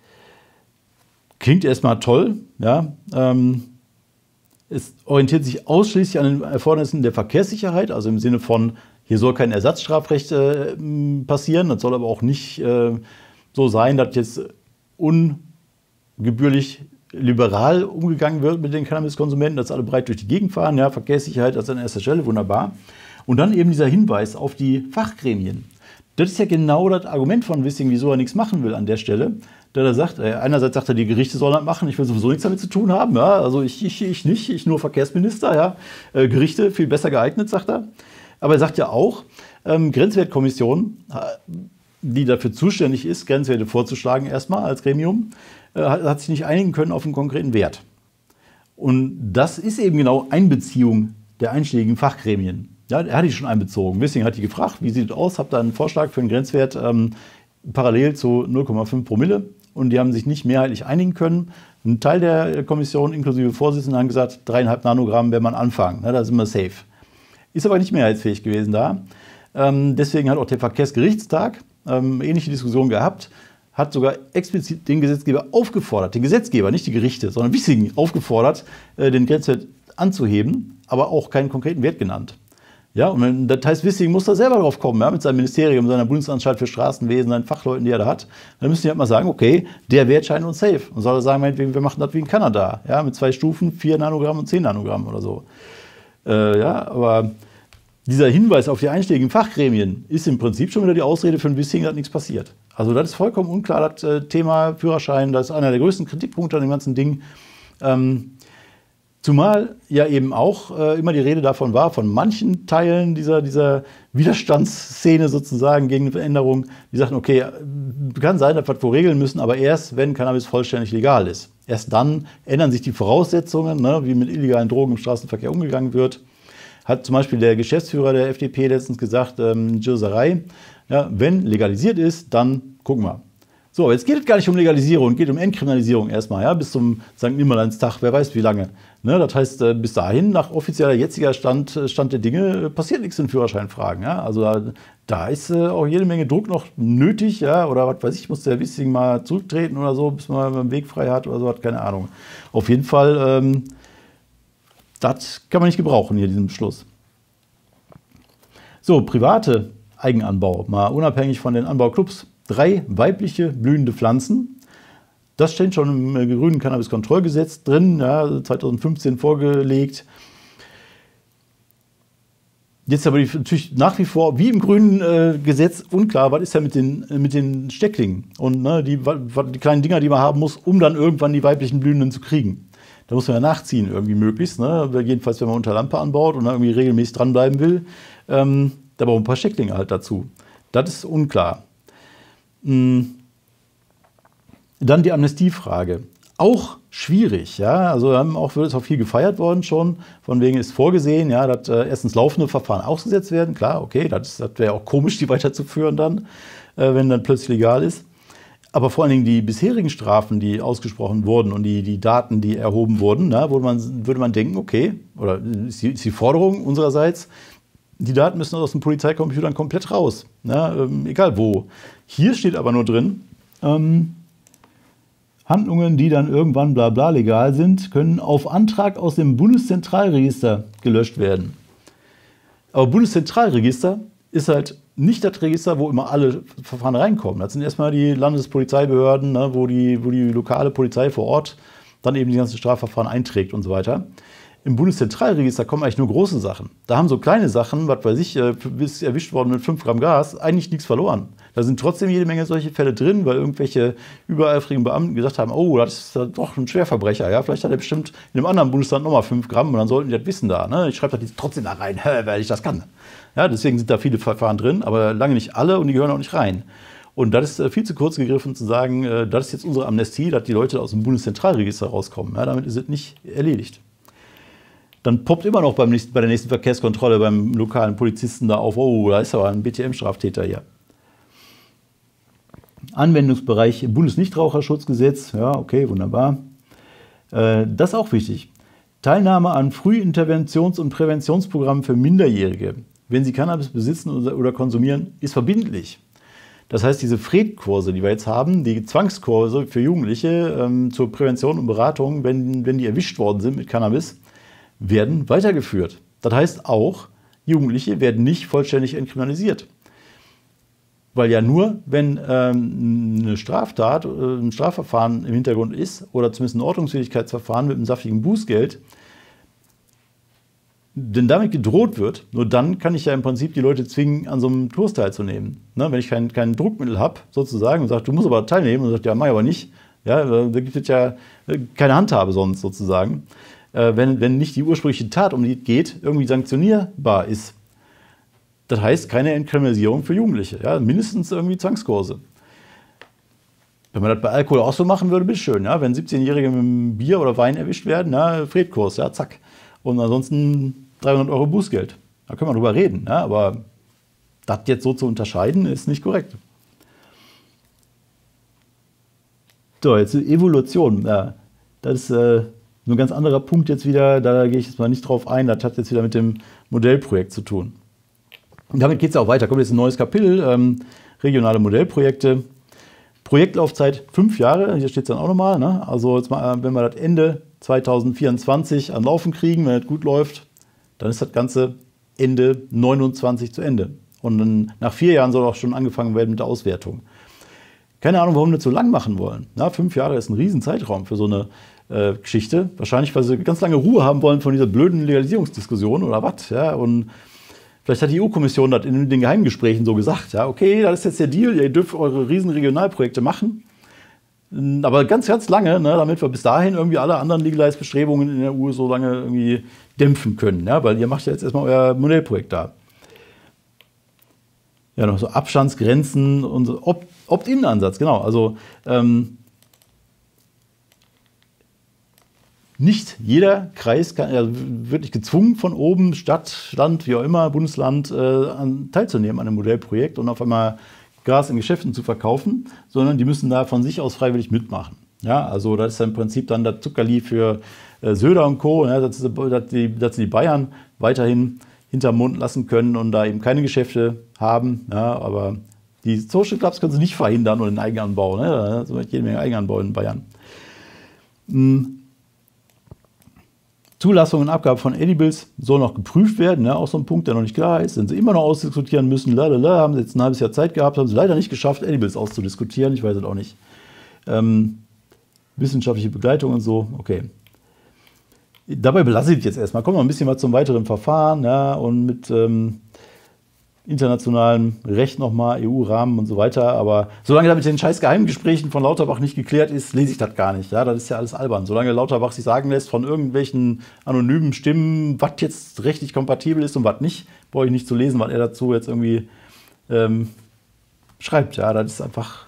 Klingt erstmal toll, ja. Ähm, Es orientiert sich ausschließlich an den Erfordernissen der Verkehrssicherheit, also im Sinne von, hier soll kein Ersatzstrafrecht äh, passieren. Das soll aber auch nicht äh, so sein, dass jetzt ungebührlich liberal umgegangen wird mit den Cannabiskonsumenten, dass alle breit durch die Gegend fahren. Ja, Verkehrssicherheit ist an erster Stelle, wunderbar. Und dann eben dieser Hinweis auf die Fachgremien. Das ist ja genau das Argument von Wissing, wieso er nichts machen will an der Stelle. Der da sagt, äh, einerseits sagt er, die Gerichte sollen das machen, ich will sowieso nichts damit zu tun haben. Ja, also ich, ich, ich nicht, ich nur Verkehrsminister. Ja. Äh, Gerichte viel besser geeignet, sagt er. Aber er sagt ja auch, ähm, Grenzwertkommission, die dafür zuständig ist, Grenzwerte vorzuschlagen erstmal als Gremium, äh, hat, hat sich nicht einigen können auf einen konkreten Wert. Und das ist eben genau Einbeziehung der einschlägigen Fachgremien. Ja, er hat die schon einbezogen. Wissing hat die gefragt, wie sieht es aus? Habt ihr einen Vorschlag für einen Grenzwert ähm, parallel zu null Komma fünf Promille? Und die haben sich nicht mehrheitlich einigen können. Ein Teil der Kommission, inklusive Vorsitzenden, haben gesagt, dreieinhalb Nanogramm wäre man anfangen. Ne, da sind wir safe. Ist aber nicht mehrheitsfähig gewesen da. Ähm, deswegen hat auch der Verkehrsgerichtstag ähm, ähnliche Diskussionen gehabt, hat sogar explizit den Gesetzgeber aufgefordert, den Gesetzgeber, nicht die Gerichte, sondern Wissing aufgefordert, äh, den Grenzwert anzuheben, aber auch keinen konkreten Wert genannt. Ja, und das heißt, Wissing muss da selber drauf kommen, ja, mit seinem Ministerium, seiner Bundesanstalt für Straßenwesen, seinen Fachleuten, die er da hat. Dann müssen die halt mal sagen, okay, der Wert scheint uns safe. Und soll er sagen, wir machen das wie in Kanada, ja, mit zwei Stufen, vier Nanogramm und zehn Nanogramm oder so. Äh, ja, aber dieser Hinweis auf die einschlägigen Fachgremien ist im Prinzip schon wieder die Ausrede für ein Wissing, dass nichts passiert. Also das ist vollkommen unklar, das äh, Thema Führerschein, das ist einer der größten Kritikpunkte an dem ganzen Ding. Ähm, Zumal ja eben auch äh, immer die Rede davon war, von manchen Teilen dieser, dieser Widerstandsszene sozusagen gegen eine Veränderung, die sagten, okay, kann sein, dass wir das wohl regeln müssen, aber erst, wenn Cannabis vollständig legal ist. Erst dann ändern sich die Voraussetzungen, ne, wie mit illegalen Drogen im Straßenverkehr umgegangen wird. Hat zum Beispiel der Geschäftsführer der F D P letztens gesagt, ähm, Gilles Saray, ja, wenn legalisiert ist, dann gucken wir. So, jetzt geht es gar nicht um Legalisierung, es geht um Entkriminalisierung erstmal, ja, bis zum Sankt Nimmerleinstag, wer weiß wie lange. Ne, das heißt, bis dahin, nach offizieller jetziger Stand, Stand der Dinge, passiert nichts in Führerscheinfragen. Ja? Also da, da ist äh, auch jede Menge Druck noch nötig, ja, oder was weiß ich, muss der Wissing mal zurücktreten oder so, bis man einen Weg frei hat oder so, hat keine Ahnung. Auf jeden Fall, ähm, das kann man nicht gebrauchen hier, diesen Beschluss. So, private Eigenanbau, mal unabhängig von den Anbauclubs. Drei weibliche blühende Pflanzen. Das steht schon im grünen Cannabiskontrollgesetz drin, ja, zweitausendfünfzehn vorgelegt. Jetzt aber die, natürlich nach wie vor, wie im grünen äh, Gesetz, unklar, was ist ja mit den, äh, mit den Stecklingen und ne, die, wat, wat, die kleinen Dinger, die man haben muss, um dann irgendwann die weiblichen Blühenden zu kriegen. Da muss man ja nachziehen, irgendwie möglichst. Ne? Jedenfalls, wenn man unter Lampe anbaut und dann irgendwie regelmäßig dranbleiben will. Ähm, da brauchen ein paar Stecklinge halt dazu. Das ist unklar. Mhm. Dann die Amnestiefrage. Auch schwierig, ja. Also haben auch, wird auch viel gefeiert worden schon. Von wegen ist vorgesehen, ja, dass äh, erstens laufende Verfahren ausgesetzt werden. Klar, okay, das, das wäre auch komisch, die weiterzuführen dann, äh, wenn dann plötzlich legal ist. Aber vor allen Dingen die bisherigen Strafen, die ausgesprochen wurden und die, die Daten, die erhoben wurden, na, würde, man, würde man denken, okay, oder ist die, ist die Forderung unsererseits, die Daten müssen aus den Polizeicomputern komplett raus, na, ähm, egal wo. Hier steht aber nur drin, ähm, Handlungen, die dann irgendwann bla bla legal sind, können auf Antrag aus dem Bundeszentralregister gelöscht werden. Aber Bundeszentralregister ist halt nicht das Register, wo immer alle Verfahren reinkommen. Das sind erstmal die Landespolizeibehörden, ne, wo, die, wo die lokale Polizei vor Ort dann eben die ganzen Strafverfahren einträgt und so weiter. Im Bundeszentralregister kommen eigentlich nur große Sachen. Da haben so kleine Sachen, was weiß ich, bist erwischt worden mit fünf Gramm Gas, eigentlich nichts verloren. Da sind trotzdem jede Menge solche Fälle drin, weil irgendwelche übereifrigen Beamten gesagt haben, oh, das ist doch ein Schwerverbrecher. Ja? Vielleicht hat er bestimmt in einem anderen Bundesland nochmal fünf Gramm und dann sollten die das wissen da. Ne? Ich schreibe das trotzdem da rein, weil ich das kann. Ja, deswegen sind da viele Verfahren drin, aber lange nicht alle und die gehören auch nicht rein. Und das ist viel zu kurz gegriffen zu sagen, das ist jetzt unsere Amnestie, dass die Leute aus dem Bundeszentralregister rauskommen. Ja, damit ist es nicht erledigt. Dann poppt immer noch beim nächsten, bei der nächsten Verkehrskontrolle beim lokalen Polizisten da auf, oh, da ist aber ein B T M-Straftäter hier. Anwendungsbereich Bundesnichtraucherschutzgesetz, ja, okay, wunderbar. Äh, das ist auch wichtig. Teilnahme an Frühinterventions- und Präventionsprogrammen für Minderjährige, wenn sie Cannabis besitzen oder konsumieren, ist verbindlich. Das heißt, diese F R E D-Kurse, die wir jetzt haben, die Zwangskurse für Jugendliche ähm, zur Prävention und Beratung, wenn, wenn die erwischt worden sind mit Cannabis, werden weitergeführt. Das heißt auch, Jugendliche werden nicht vollständig entkriminalisiert. Weil ja nur, wenn ähm, eine Straftat, äh, ein Strafverfahren im Hintergrund ist oder zumindest ein Ordnungswidrigkeitsverfahren mit einem saftigen Bußgeld, denn damit gedroht wird, nur dann kann ich ja im Prinzip die Leute zwingen, an so einem Kurs teilzunehmen. Ne? Wenn ich kein, kein Druckmittel habe, sozusagen, und sage, du musst aber teilnehmen, und sagt, ja, mach ich aber nicht, ja, da gibt es ja keine Handhabe sonst sozusagen. Äh, wenn, wenn nicht die ursprüngliche Tat, um die es geht, irgendwie sanktionierbar ist. Das heißt, keine Entkriminalisierung für Jugendliche, ja, mindestens irgendwie Zwangskurse. Wenn man das bei Alkohol auch so machen würde, bitteschön, ja, wenn siebzehnjährige mit einem Bier oder Wein erwischt werden, ja, F R E D-Kurs, ja, zack. Und ansonsten dreihundert Euro Bußgeld. Da können wir drüber reden, ja, aber das jetzt so zu unterscheiden, ist nicht korrekt. So, jetzt die Evolution. Ja, das ist äh, ein ganz anderer Punkt jetzt wieder, da gehe ich jetzt mal nicht drauf ein, das hat jetzt wieder mit dem Modellprojekt zu tun. Und damit geht es auch weiter. Kommt jetzt ein neues Kapitel, ähm, regionale Modellprojekte. Projektlaufzeit fünf Jahre, hier steht es dann auch nochmal. Ne? Also jetzt mal, wenn wir das Ende zweitausendvierundzwanzig an Laufen kriegen, wenn es gut läuft, dann ist das Ganze Ende neunundzwanzig zu Ende. Und dann, nach vier Jahren soll auch schon angefangen werden mit der Auswertung. Keine Ahnung, warum wir das so lang machen wollen. Na, fünf Jahre ist ein Riesenzeitraum für so eine äh, Geschichte. Wahrscheinlich, weil sie ganz lange Ruhe haben wollen von dieser blöden Legalisierungsdiskussion oder was. Ja? Und vielleicht hat die E U-Kommission das in den Geheimgesprächen so gesagt. Ja, okay, das ist jetzt der Deal, ihr dürft eure riesen Regionalprojekte machen. Aber ganz, ganz lange, ne, damit wir bis dahin irgendwie alle anderen Legalize-Bestrebungen in der E U so lange irgendwie dämpfen können. Ja, weil ihr macht ja jetzt erstmal euer Modellprojekt da. Ja, noch so Abstandsgrenzen und so Opt-in-Ansatz, genau. Also ähm, nicht jeder Kreis kann, ja, wird nicht gezwungen von oben, Stadt, Land, wie auch immer, Bundesland, äh, an, teilzunehmen an einem Modellprojekt und auf einmal Gras in Geschäften zu verkaufen, sondern die müssen da von sich aus freiwillig mitmachen. Ja, also das ist ja im Prinzip dann das Zuckerli für äh, Söder und Co., ja, dass, dass, die, dass die Bayern weiterhin hinterm Mund lassen können und da eben keine Geschäfte haben. Ja, aber die Social Clubs können sie nicht verhindern oder den Eigenanbau. Ne? Da ist jede Menge Eigenanbau in Bayern. Hm. Zulassung und Abgabe von Edibles soll noch geprüft werden, ja, auch so ein Punkt, der noch nicht klar ist. Wenn sie immer noch ausdiskutieren müssen, lalala, haben sie jetzt ein halbes Jahr Zeit gehabt, haben sie leider nicht geschafft, Edibles auszudiskutieren, ich weiß es auch nicht. Ähm, wissenschaftliche Begleitung und so, okay. Dabei belasse ich es jetzt erstmal. Kommen wir ein bisschen mal zum weiteren Verfahren, ja, und mit ähm, internationalem Recht nochmal, E U-Rahmen und so weiter. Aber solange da mit den scheiß Geheimgesprächen von Lauterbach nicht geklärt ist, lese ich das gar nicht. Ja, das ist ja alles albern. Solange Lauterbach sich sagen lässt von irgendwelchen anonymen Stimmen, was jetzt rechtlich kompatibel ist und was nicht, brauche ich nicht zu lesen, was er dazu jetzt irgendwie ähm, schreibt. Ja, das ist einfach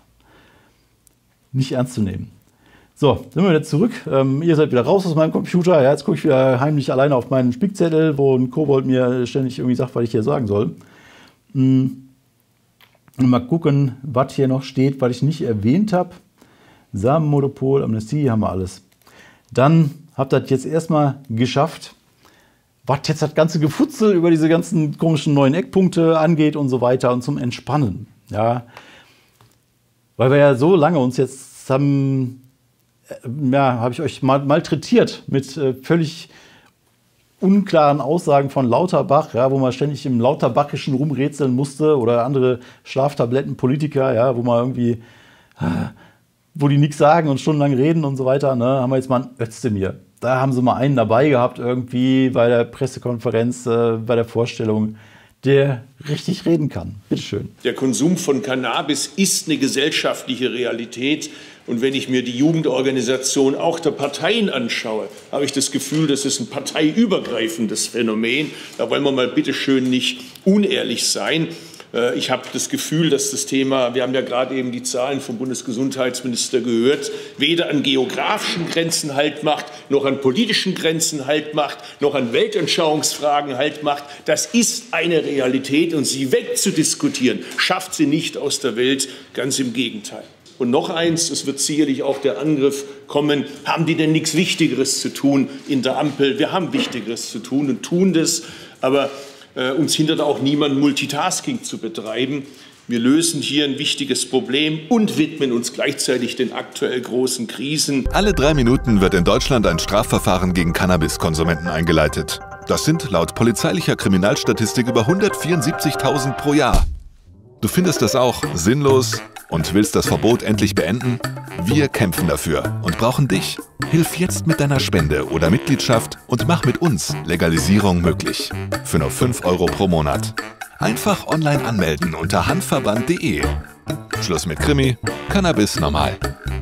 nicht ernst zu nehmen. So, sind wir wieder zurück. Ähm, ihr seid wieder raus aus meinem Computer. Ja, jetzt gucke ich wieder heimlich alleine auf meinen Spickzettel, wo ein Kobold mir ständig irgendwie sagt, was ich hier sagen soll. Hm. Mal gucken, was hier noch steht, was ich nicht erwähnt habe. Samenmonopol, Amnestie, haben wir alles. Dann habt ihr das jetzt erstmal geschafft, was jetzt das ganze Gefutzel über diese ganzen komischen neuen Eckpunkte angeht und so weiter und zum Entspannen. Ja, weil wir ja so lange uns jetzt haben, ja, habe ich euch mal malträtiert mit äh, völlig unklaren Aussagen von Lauterbach, ja, wo man ständig im Lauterbachischen rumrätseln musste oder andere Schlaftablettenpolitiker, ja, wo man irgendwie, wo die nichts sagen und stundenlang reden und so weiter, ne, haben wir jetzt mal einen Özdemir. Da haben sie mal einen dabei gehabt irgendwie bei der Pressekonferenz, äh, bei der Vorstellung, der richtig reden kann. Bitteschön. Der Konsum von Cannabis ist eine gesellschaftliche Realität. Und wenn ich mir die Jugendorganisation auch der Parteien anschaue, habe ich das Gefühl, das ist ein parteiübergreifendes Phänomen. Da wollen wir mal bitte schön nicht unehrlich sein. Ich habe das Gefühl, dass das Thema, wir haben ja gerade eben die Zahlen vom Bundesgesundheitsminister gehört, weder an geografischen Grenzen Halt macht, noch an politischen Grenzen Halt macht, noch an Weltanschauungsfragen Halt macht. Das ist eine Realität und sie wegzudiskutieren, schafft sie nicht aus der Welt, ganz im Gegenteil. Und noch eins, es wird sicherlich auch der Angriff kommen, haben die denn nichts Wichtigeres zu tun in der Ampel? Wir haben Wichtigeres zu tun und tun das, aber äh, uns hindert auch niemand, Multitasking zu betreiben. Wir lösen hier ein wichtiges Problem und widmen uns gleichzeitig den aktuell großen Krisen. Alle drei Minuten wird in Deutschland ein Strafverfahren gegen Cannabiskonsumenten eingeleitet. Das sind laut polizeilicher Kriminalstatistik über hundertvierundsiebzigtausend pro Jahr. Du findest das auch sinnlos und willst das Verbot endlich beenden? Wir kämpfen dafür und brauchen dich. Hilf jetzt mit deiner Spende oder Mitgliedschaft und mach mit uns Legalisierung möglich. Für nur fünf Euro pro Monat. Einfach online anmelden unter handverband punkt de. Schluss mit Krimi, Cannabis normal.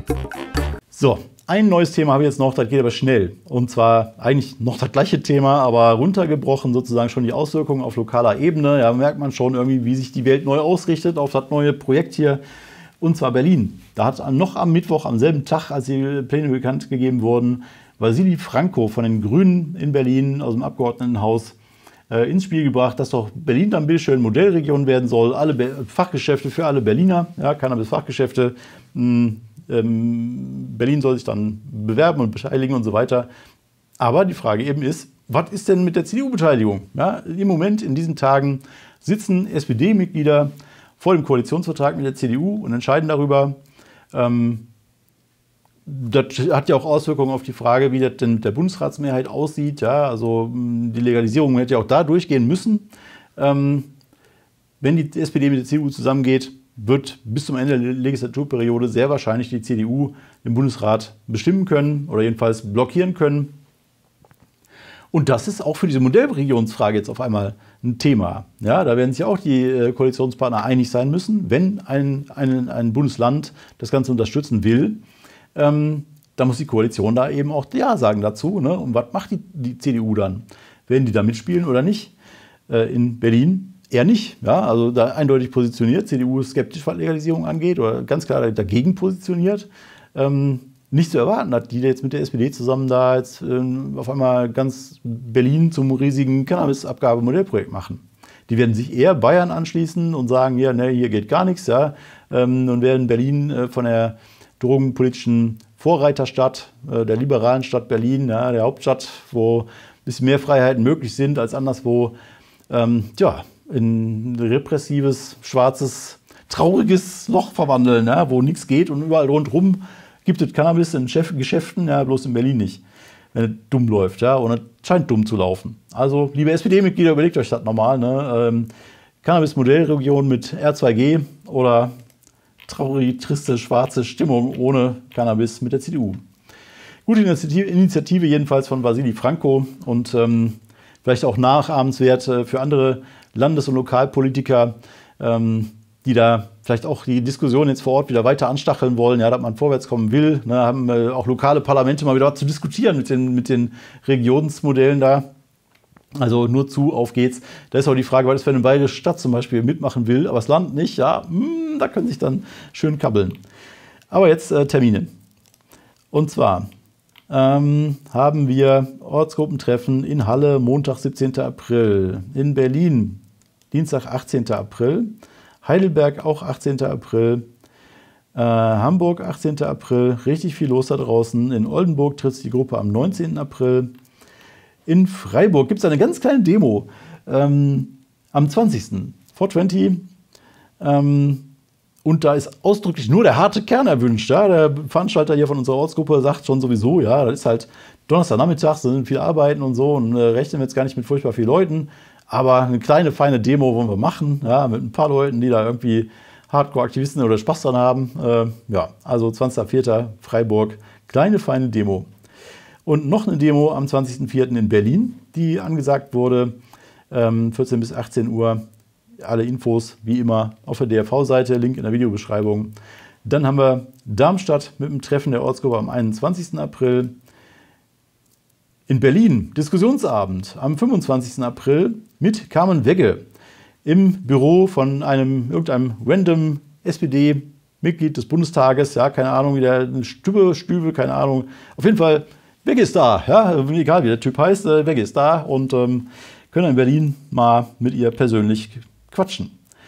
So, ein neues Thema habe ich jetzt noch, das geht aber schnell. Und zwar eigentlich noch das gleiche Thema, aber runtergebrochen sozusagen schon die Auswirkungen auf lokaler Ebene. Ja, merkt man schon irgendwie, wie sich die Welt neu ausrichtet auf das neue Projekt hier. Und zwar Berlin. Da hat noch am Mittwoch, am selben Tag, als die Pläne bekannt gegeben wurden, Vasili Franco von den Grünen in Berlin aus dem Abgeordnetenhaus äh, ins Spiel gebracht, dass doch Berlin dann bitteschön Modellregion werden soll. Alle Be- Fachgeschäfte für alle Berliner, ja, Cannabis-Fachgeschäfte. Mh, ähm, Berlin soll sich dann bewerben und beteiligen und so weiter. Aber die Frage eben ist, was ist denn mit der C D U-Beteiligung? Ja, im Moment, in diesen Tagen, sitzen S P D-Mitglieder vor dem Koalitionsvertrag mit der C D U und entscheiden darüber. Ähm, das hat ja auch Auswirkungen auf die Frage, wie das denn mit der Bundesratsmehrheit aussieht. Ja, also die Legalisierung hätte ja auch da durchgehen müssen. Ähm, wenn die S P D mit der C D U zusammengeht, wird bis zum Ende der Legislaturperiode sehr wahrscheinlich die C D U den Bundesrat bestimmen können oder jedenfalls blockieren können. Und das ist auch für diese Modellregionsfrage jetzt auf einmal ein Thema. Ja, da werden sich auch die äh, Koalitionspartner einig sein müssen, wenn ein, ein, ein Bundesland das Ganze unterstützen will, ähm, dann muss die Koalition da eben auch Ja sagen dazu. Ne? Und was macht die, die C D U dann? Werden die da mitspielen oder nicht? Äh, in Berlin eher nicht. Ja? Also da eindeutig positioniert. C D U ist skeptisch, was Legalisierung angeht oder ganz klar dagegen positioniert. Ähm, nicht zu erwarten, dass die jetzt mit der S P D zusammen da jetzt äh, auf einmal ganz Berlin zum riesigen Cannabis-Abgabe-Modellprojekt machen. Die werden sich eher Bayern anschließen und sagen, ja, ne, hier geht gar nichts, ja, ähm, und werden Berlin äh, von der drogenpolitischen Vorreiterstadt, äh, der liberalen Stadt Berlin, ja, der Hauptstadt, wo ein bisschen mehr Freiheiten möglich sind als anderswo, ähm, ja, in ein repressives, schwarzes, trauriges Loch verwandeln, ja, wo nichts geht und überall rundherum gibt es Cannabis in Geschäften, ja, bloß in Berlin nicht, wenn es dumm läuft, ja, und es scheint dumm zu laufen. Also, liebe S P D-Mitglieder, überlegt euch das nochmal, ne? ähm, Cannabis-Modellregion mit R zwei G oder traurige, triste, schwarze Stimmung ohne Cannabis mit der C D U. Gute Initiative, Initiative jedenfalls von Vasili Franco und ähm, vielleicht auch nachahmenswert äh, für andere Landes- und Lokalpolitiker, ähm, die da vielleicht auch die Diskussion jetzt vor Ort wieder weiter anstacheln wollen, ja, dass man vorwärts kommen will. Ne, haben äh, auch lokale Parlamente mal wieder was zu diskutieren mit den, mit den Regionsmodellen da. Also nur zu, auf geht's. Da ist auch die Frage, was ist, wenn eine bayerische Stadt zum Beispiel mitmachen will, aber das Land nicht, ja, mh, da können sich dann schön kabbeln. Aber jetzt äh, Termine. Und zwar ähm, haben wir Ortsgruppentreffen in Halle, Montag, siebzehnten April, in Berlin, Dienstag, achtzehnten April, Heidelberg auch achtzehnten April, äh, Hamburg achtzehnten April, richtig viel los da draußen. In Oldenburg tritt die Gruppe am neunzehnten April. In Freiburg gibt es eine ganz kleine Demo ähm, am zwanzigsten vier zwanzig. Ähm, und da ist ausdrücklich nur der harte Kern erwünscht. Ja? Der Veranstalter hier von unserer Ortsgruppe sagt schon sowieso, ja, das ist halt Donnerstagnachmittag, da sind viel Arbeiten und so und äh, rechnen wir jetzt gar nicht mit furchtbar vielen Leuten. Aber eine kleine, feine Demo wollen wir machen, ja, mit ein paar Leuten, die da irgendwie Hardcore-Aktivisten oder Spaß dran haben. Äh, ja, also zwanzigsten vierten Freiburg, kleine, feine Demo. Und noch eine Demo am zwanzigsten vierten in Berlin, die angesagt wurde, ähm, vierzehn bis achtzehn Uhr. Alle Infos wie immer auf der D R V-Seite, Link in der Videobeschreibung. Dann haben wir Darmstadt mit dem Treffen der Ortsgruppe am einundzwanzigsten April. In Berlin Diskussionsabend am fünfundzwanzigsten April mit Carmen Wegge im Büro von einem irgendeinem random S P D-Mitglied des Bundestages. Ja, keine Ahnung, wie der Stübe, Stübe, keine Ahnung. Auf jeden Fall, Wegge ist da. Ja, egal wie der Typ heißt, äh, Wegge ist da und ähm, können in Berlin mal mit ihr persönlich quatschen.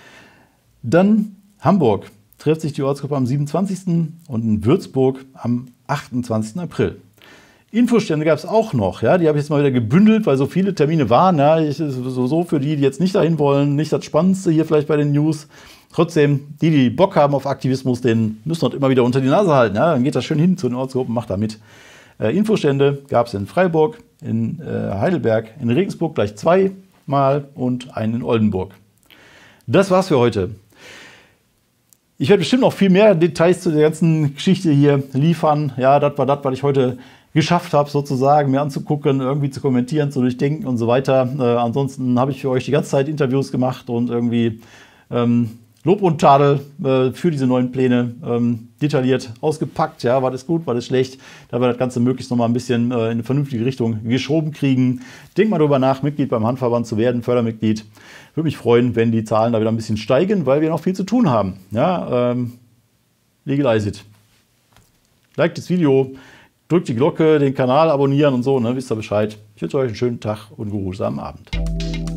Dann Hamburg trifft sich die Ortsgruppe am siebenundzwanzigsten und in Würzburg am achtundzwanzigsten April. Infostände gab es auch noch, ja, die habe ich jetzt mal wieder gebündelt, weil so viele Termine waren. Ja, ich, so, so für die, die jetzt nicht dahin wollen, nicht das Spannendste hier vielleicht bei den News. Trotzdem, die, die Bock haben auf Aktivismus, den müssen wir immer wieder unter die Nase halten. Ja, dann geht das schön hin zu den Ortsgruppen, macht da mit. Äh, Infostände gab es in Freiburg, in äh, Heidelberg, in Regensburg gleich zweimal und einen in Oldenburg. Das war's für heute. Ich werde bestimmt noch viel mehr Details zu der ganzen Geschichte hier liefern. Ja, das war das, was ich heute geschafft habe, sozusagen, mir anzugucken, irgendwie zu kommentieren, zu durchdenken und so weiter. Äh, ansonsten habe ich für euch die ganze Zeit Interviews gemacht und irgendwie ähm, Lob und Tadel äh, für diese neuen Pläne ähm, detailliert ausgepackt. Ja, was ist gut, was ist schlecht, da wir das Ganze möglichst noch mal ein bisschen äh, in eine vernünftige Richtung geschoben kriegen. Denkt mal darüber nach, Mitglied beim Handverband zu werden, Fördermitglied. Würde mich freuen, wenn die Zahlen da wieder ein bisschen steigen, weil wir noch viel zu tun haben. Ja, ähm, legalize it. Like das Video, drückt die Glocke, den Kanal abonnieren und so, ne, wisst ihr Bescheid. Ich wünsche euch einen schönen Tag und geruhsamen Abend.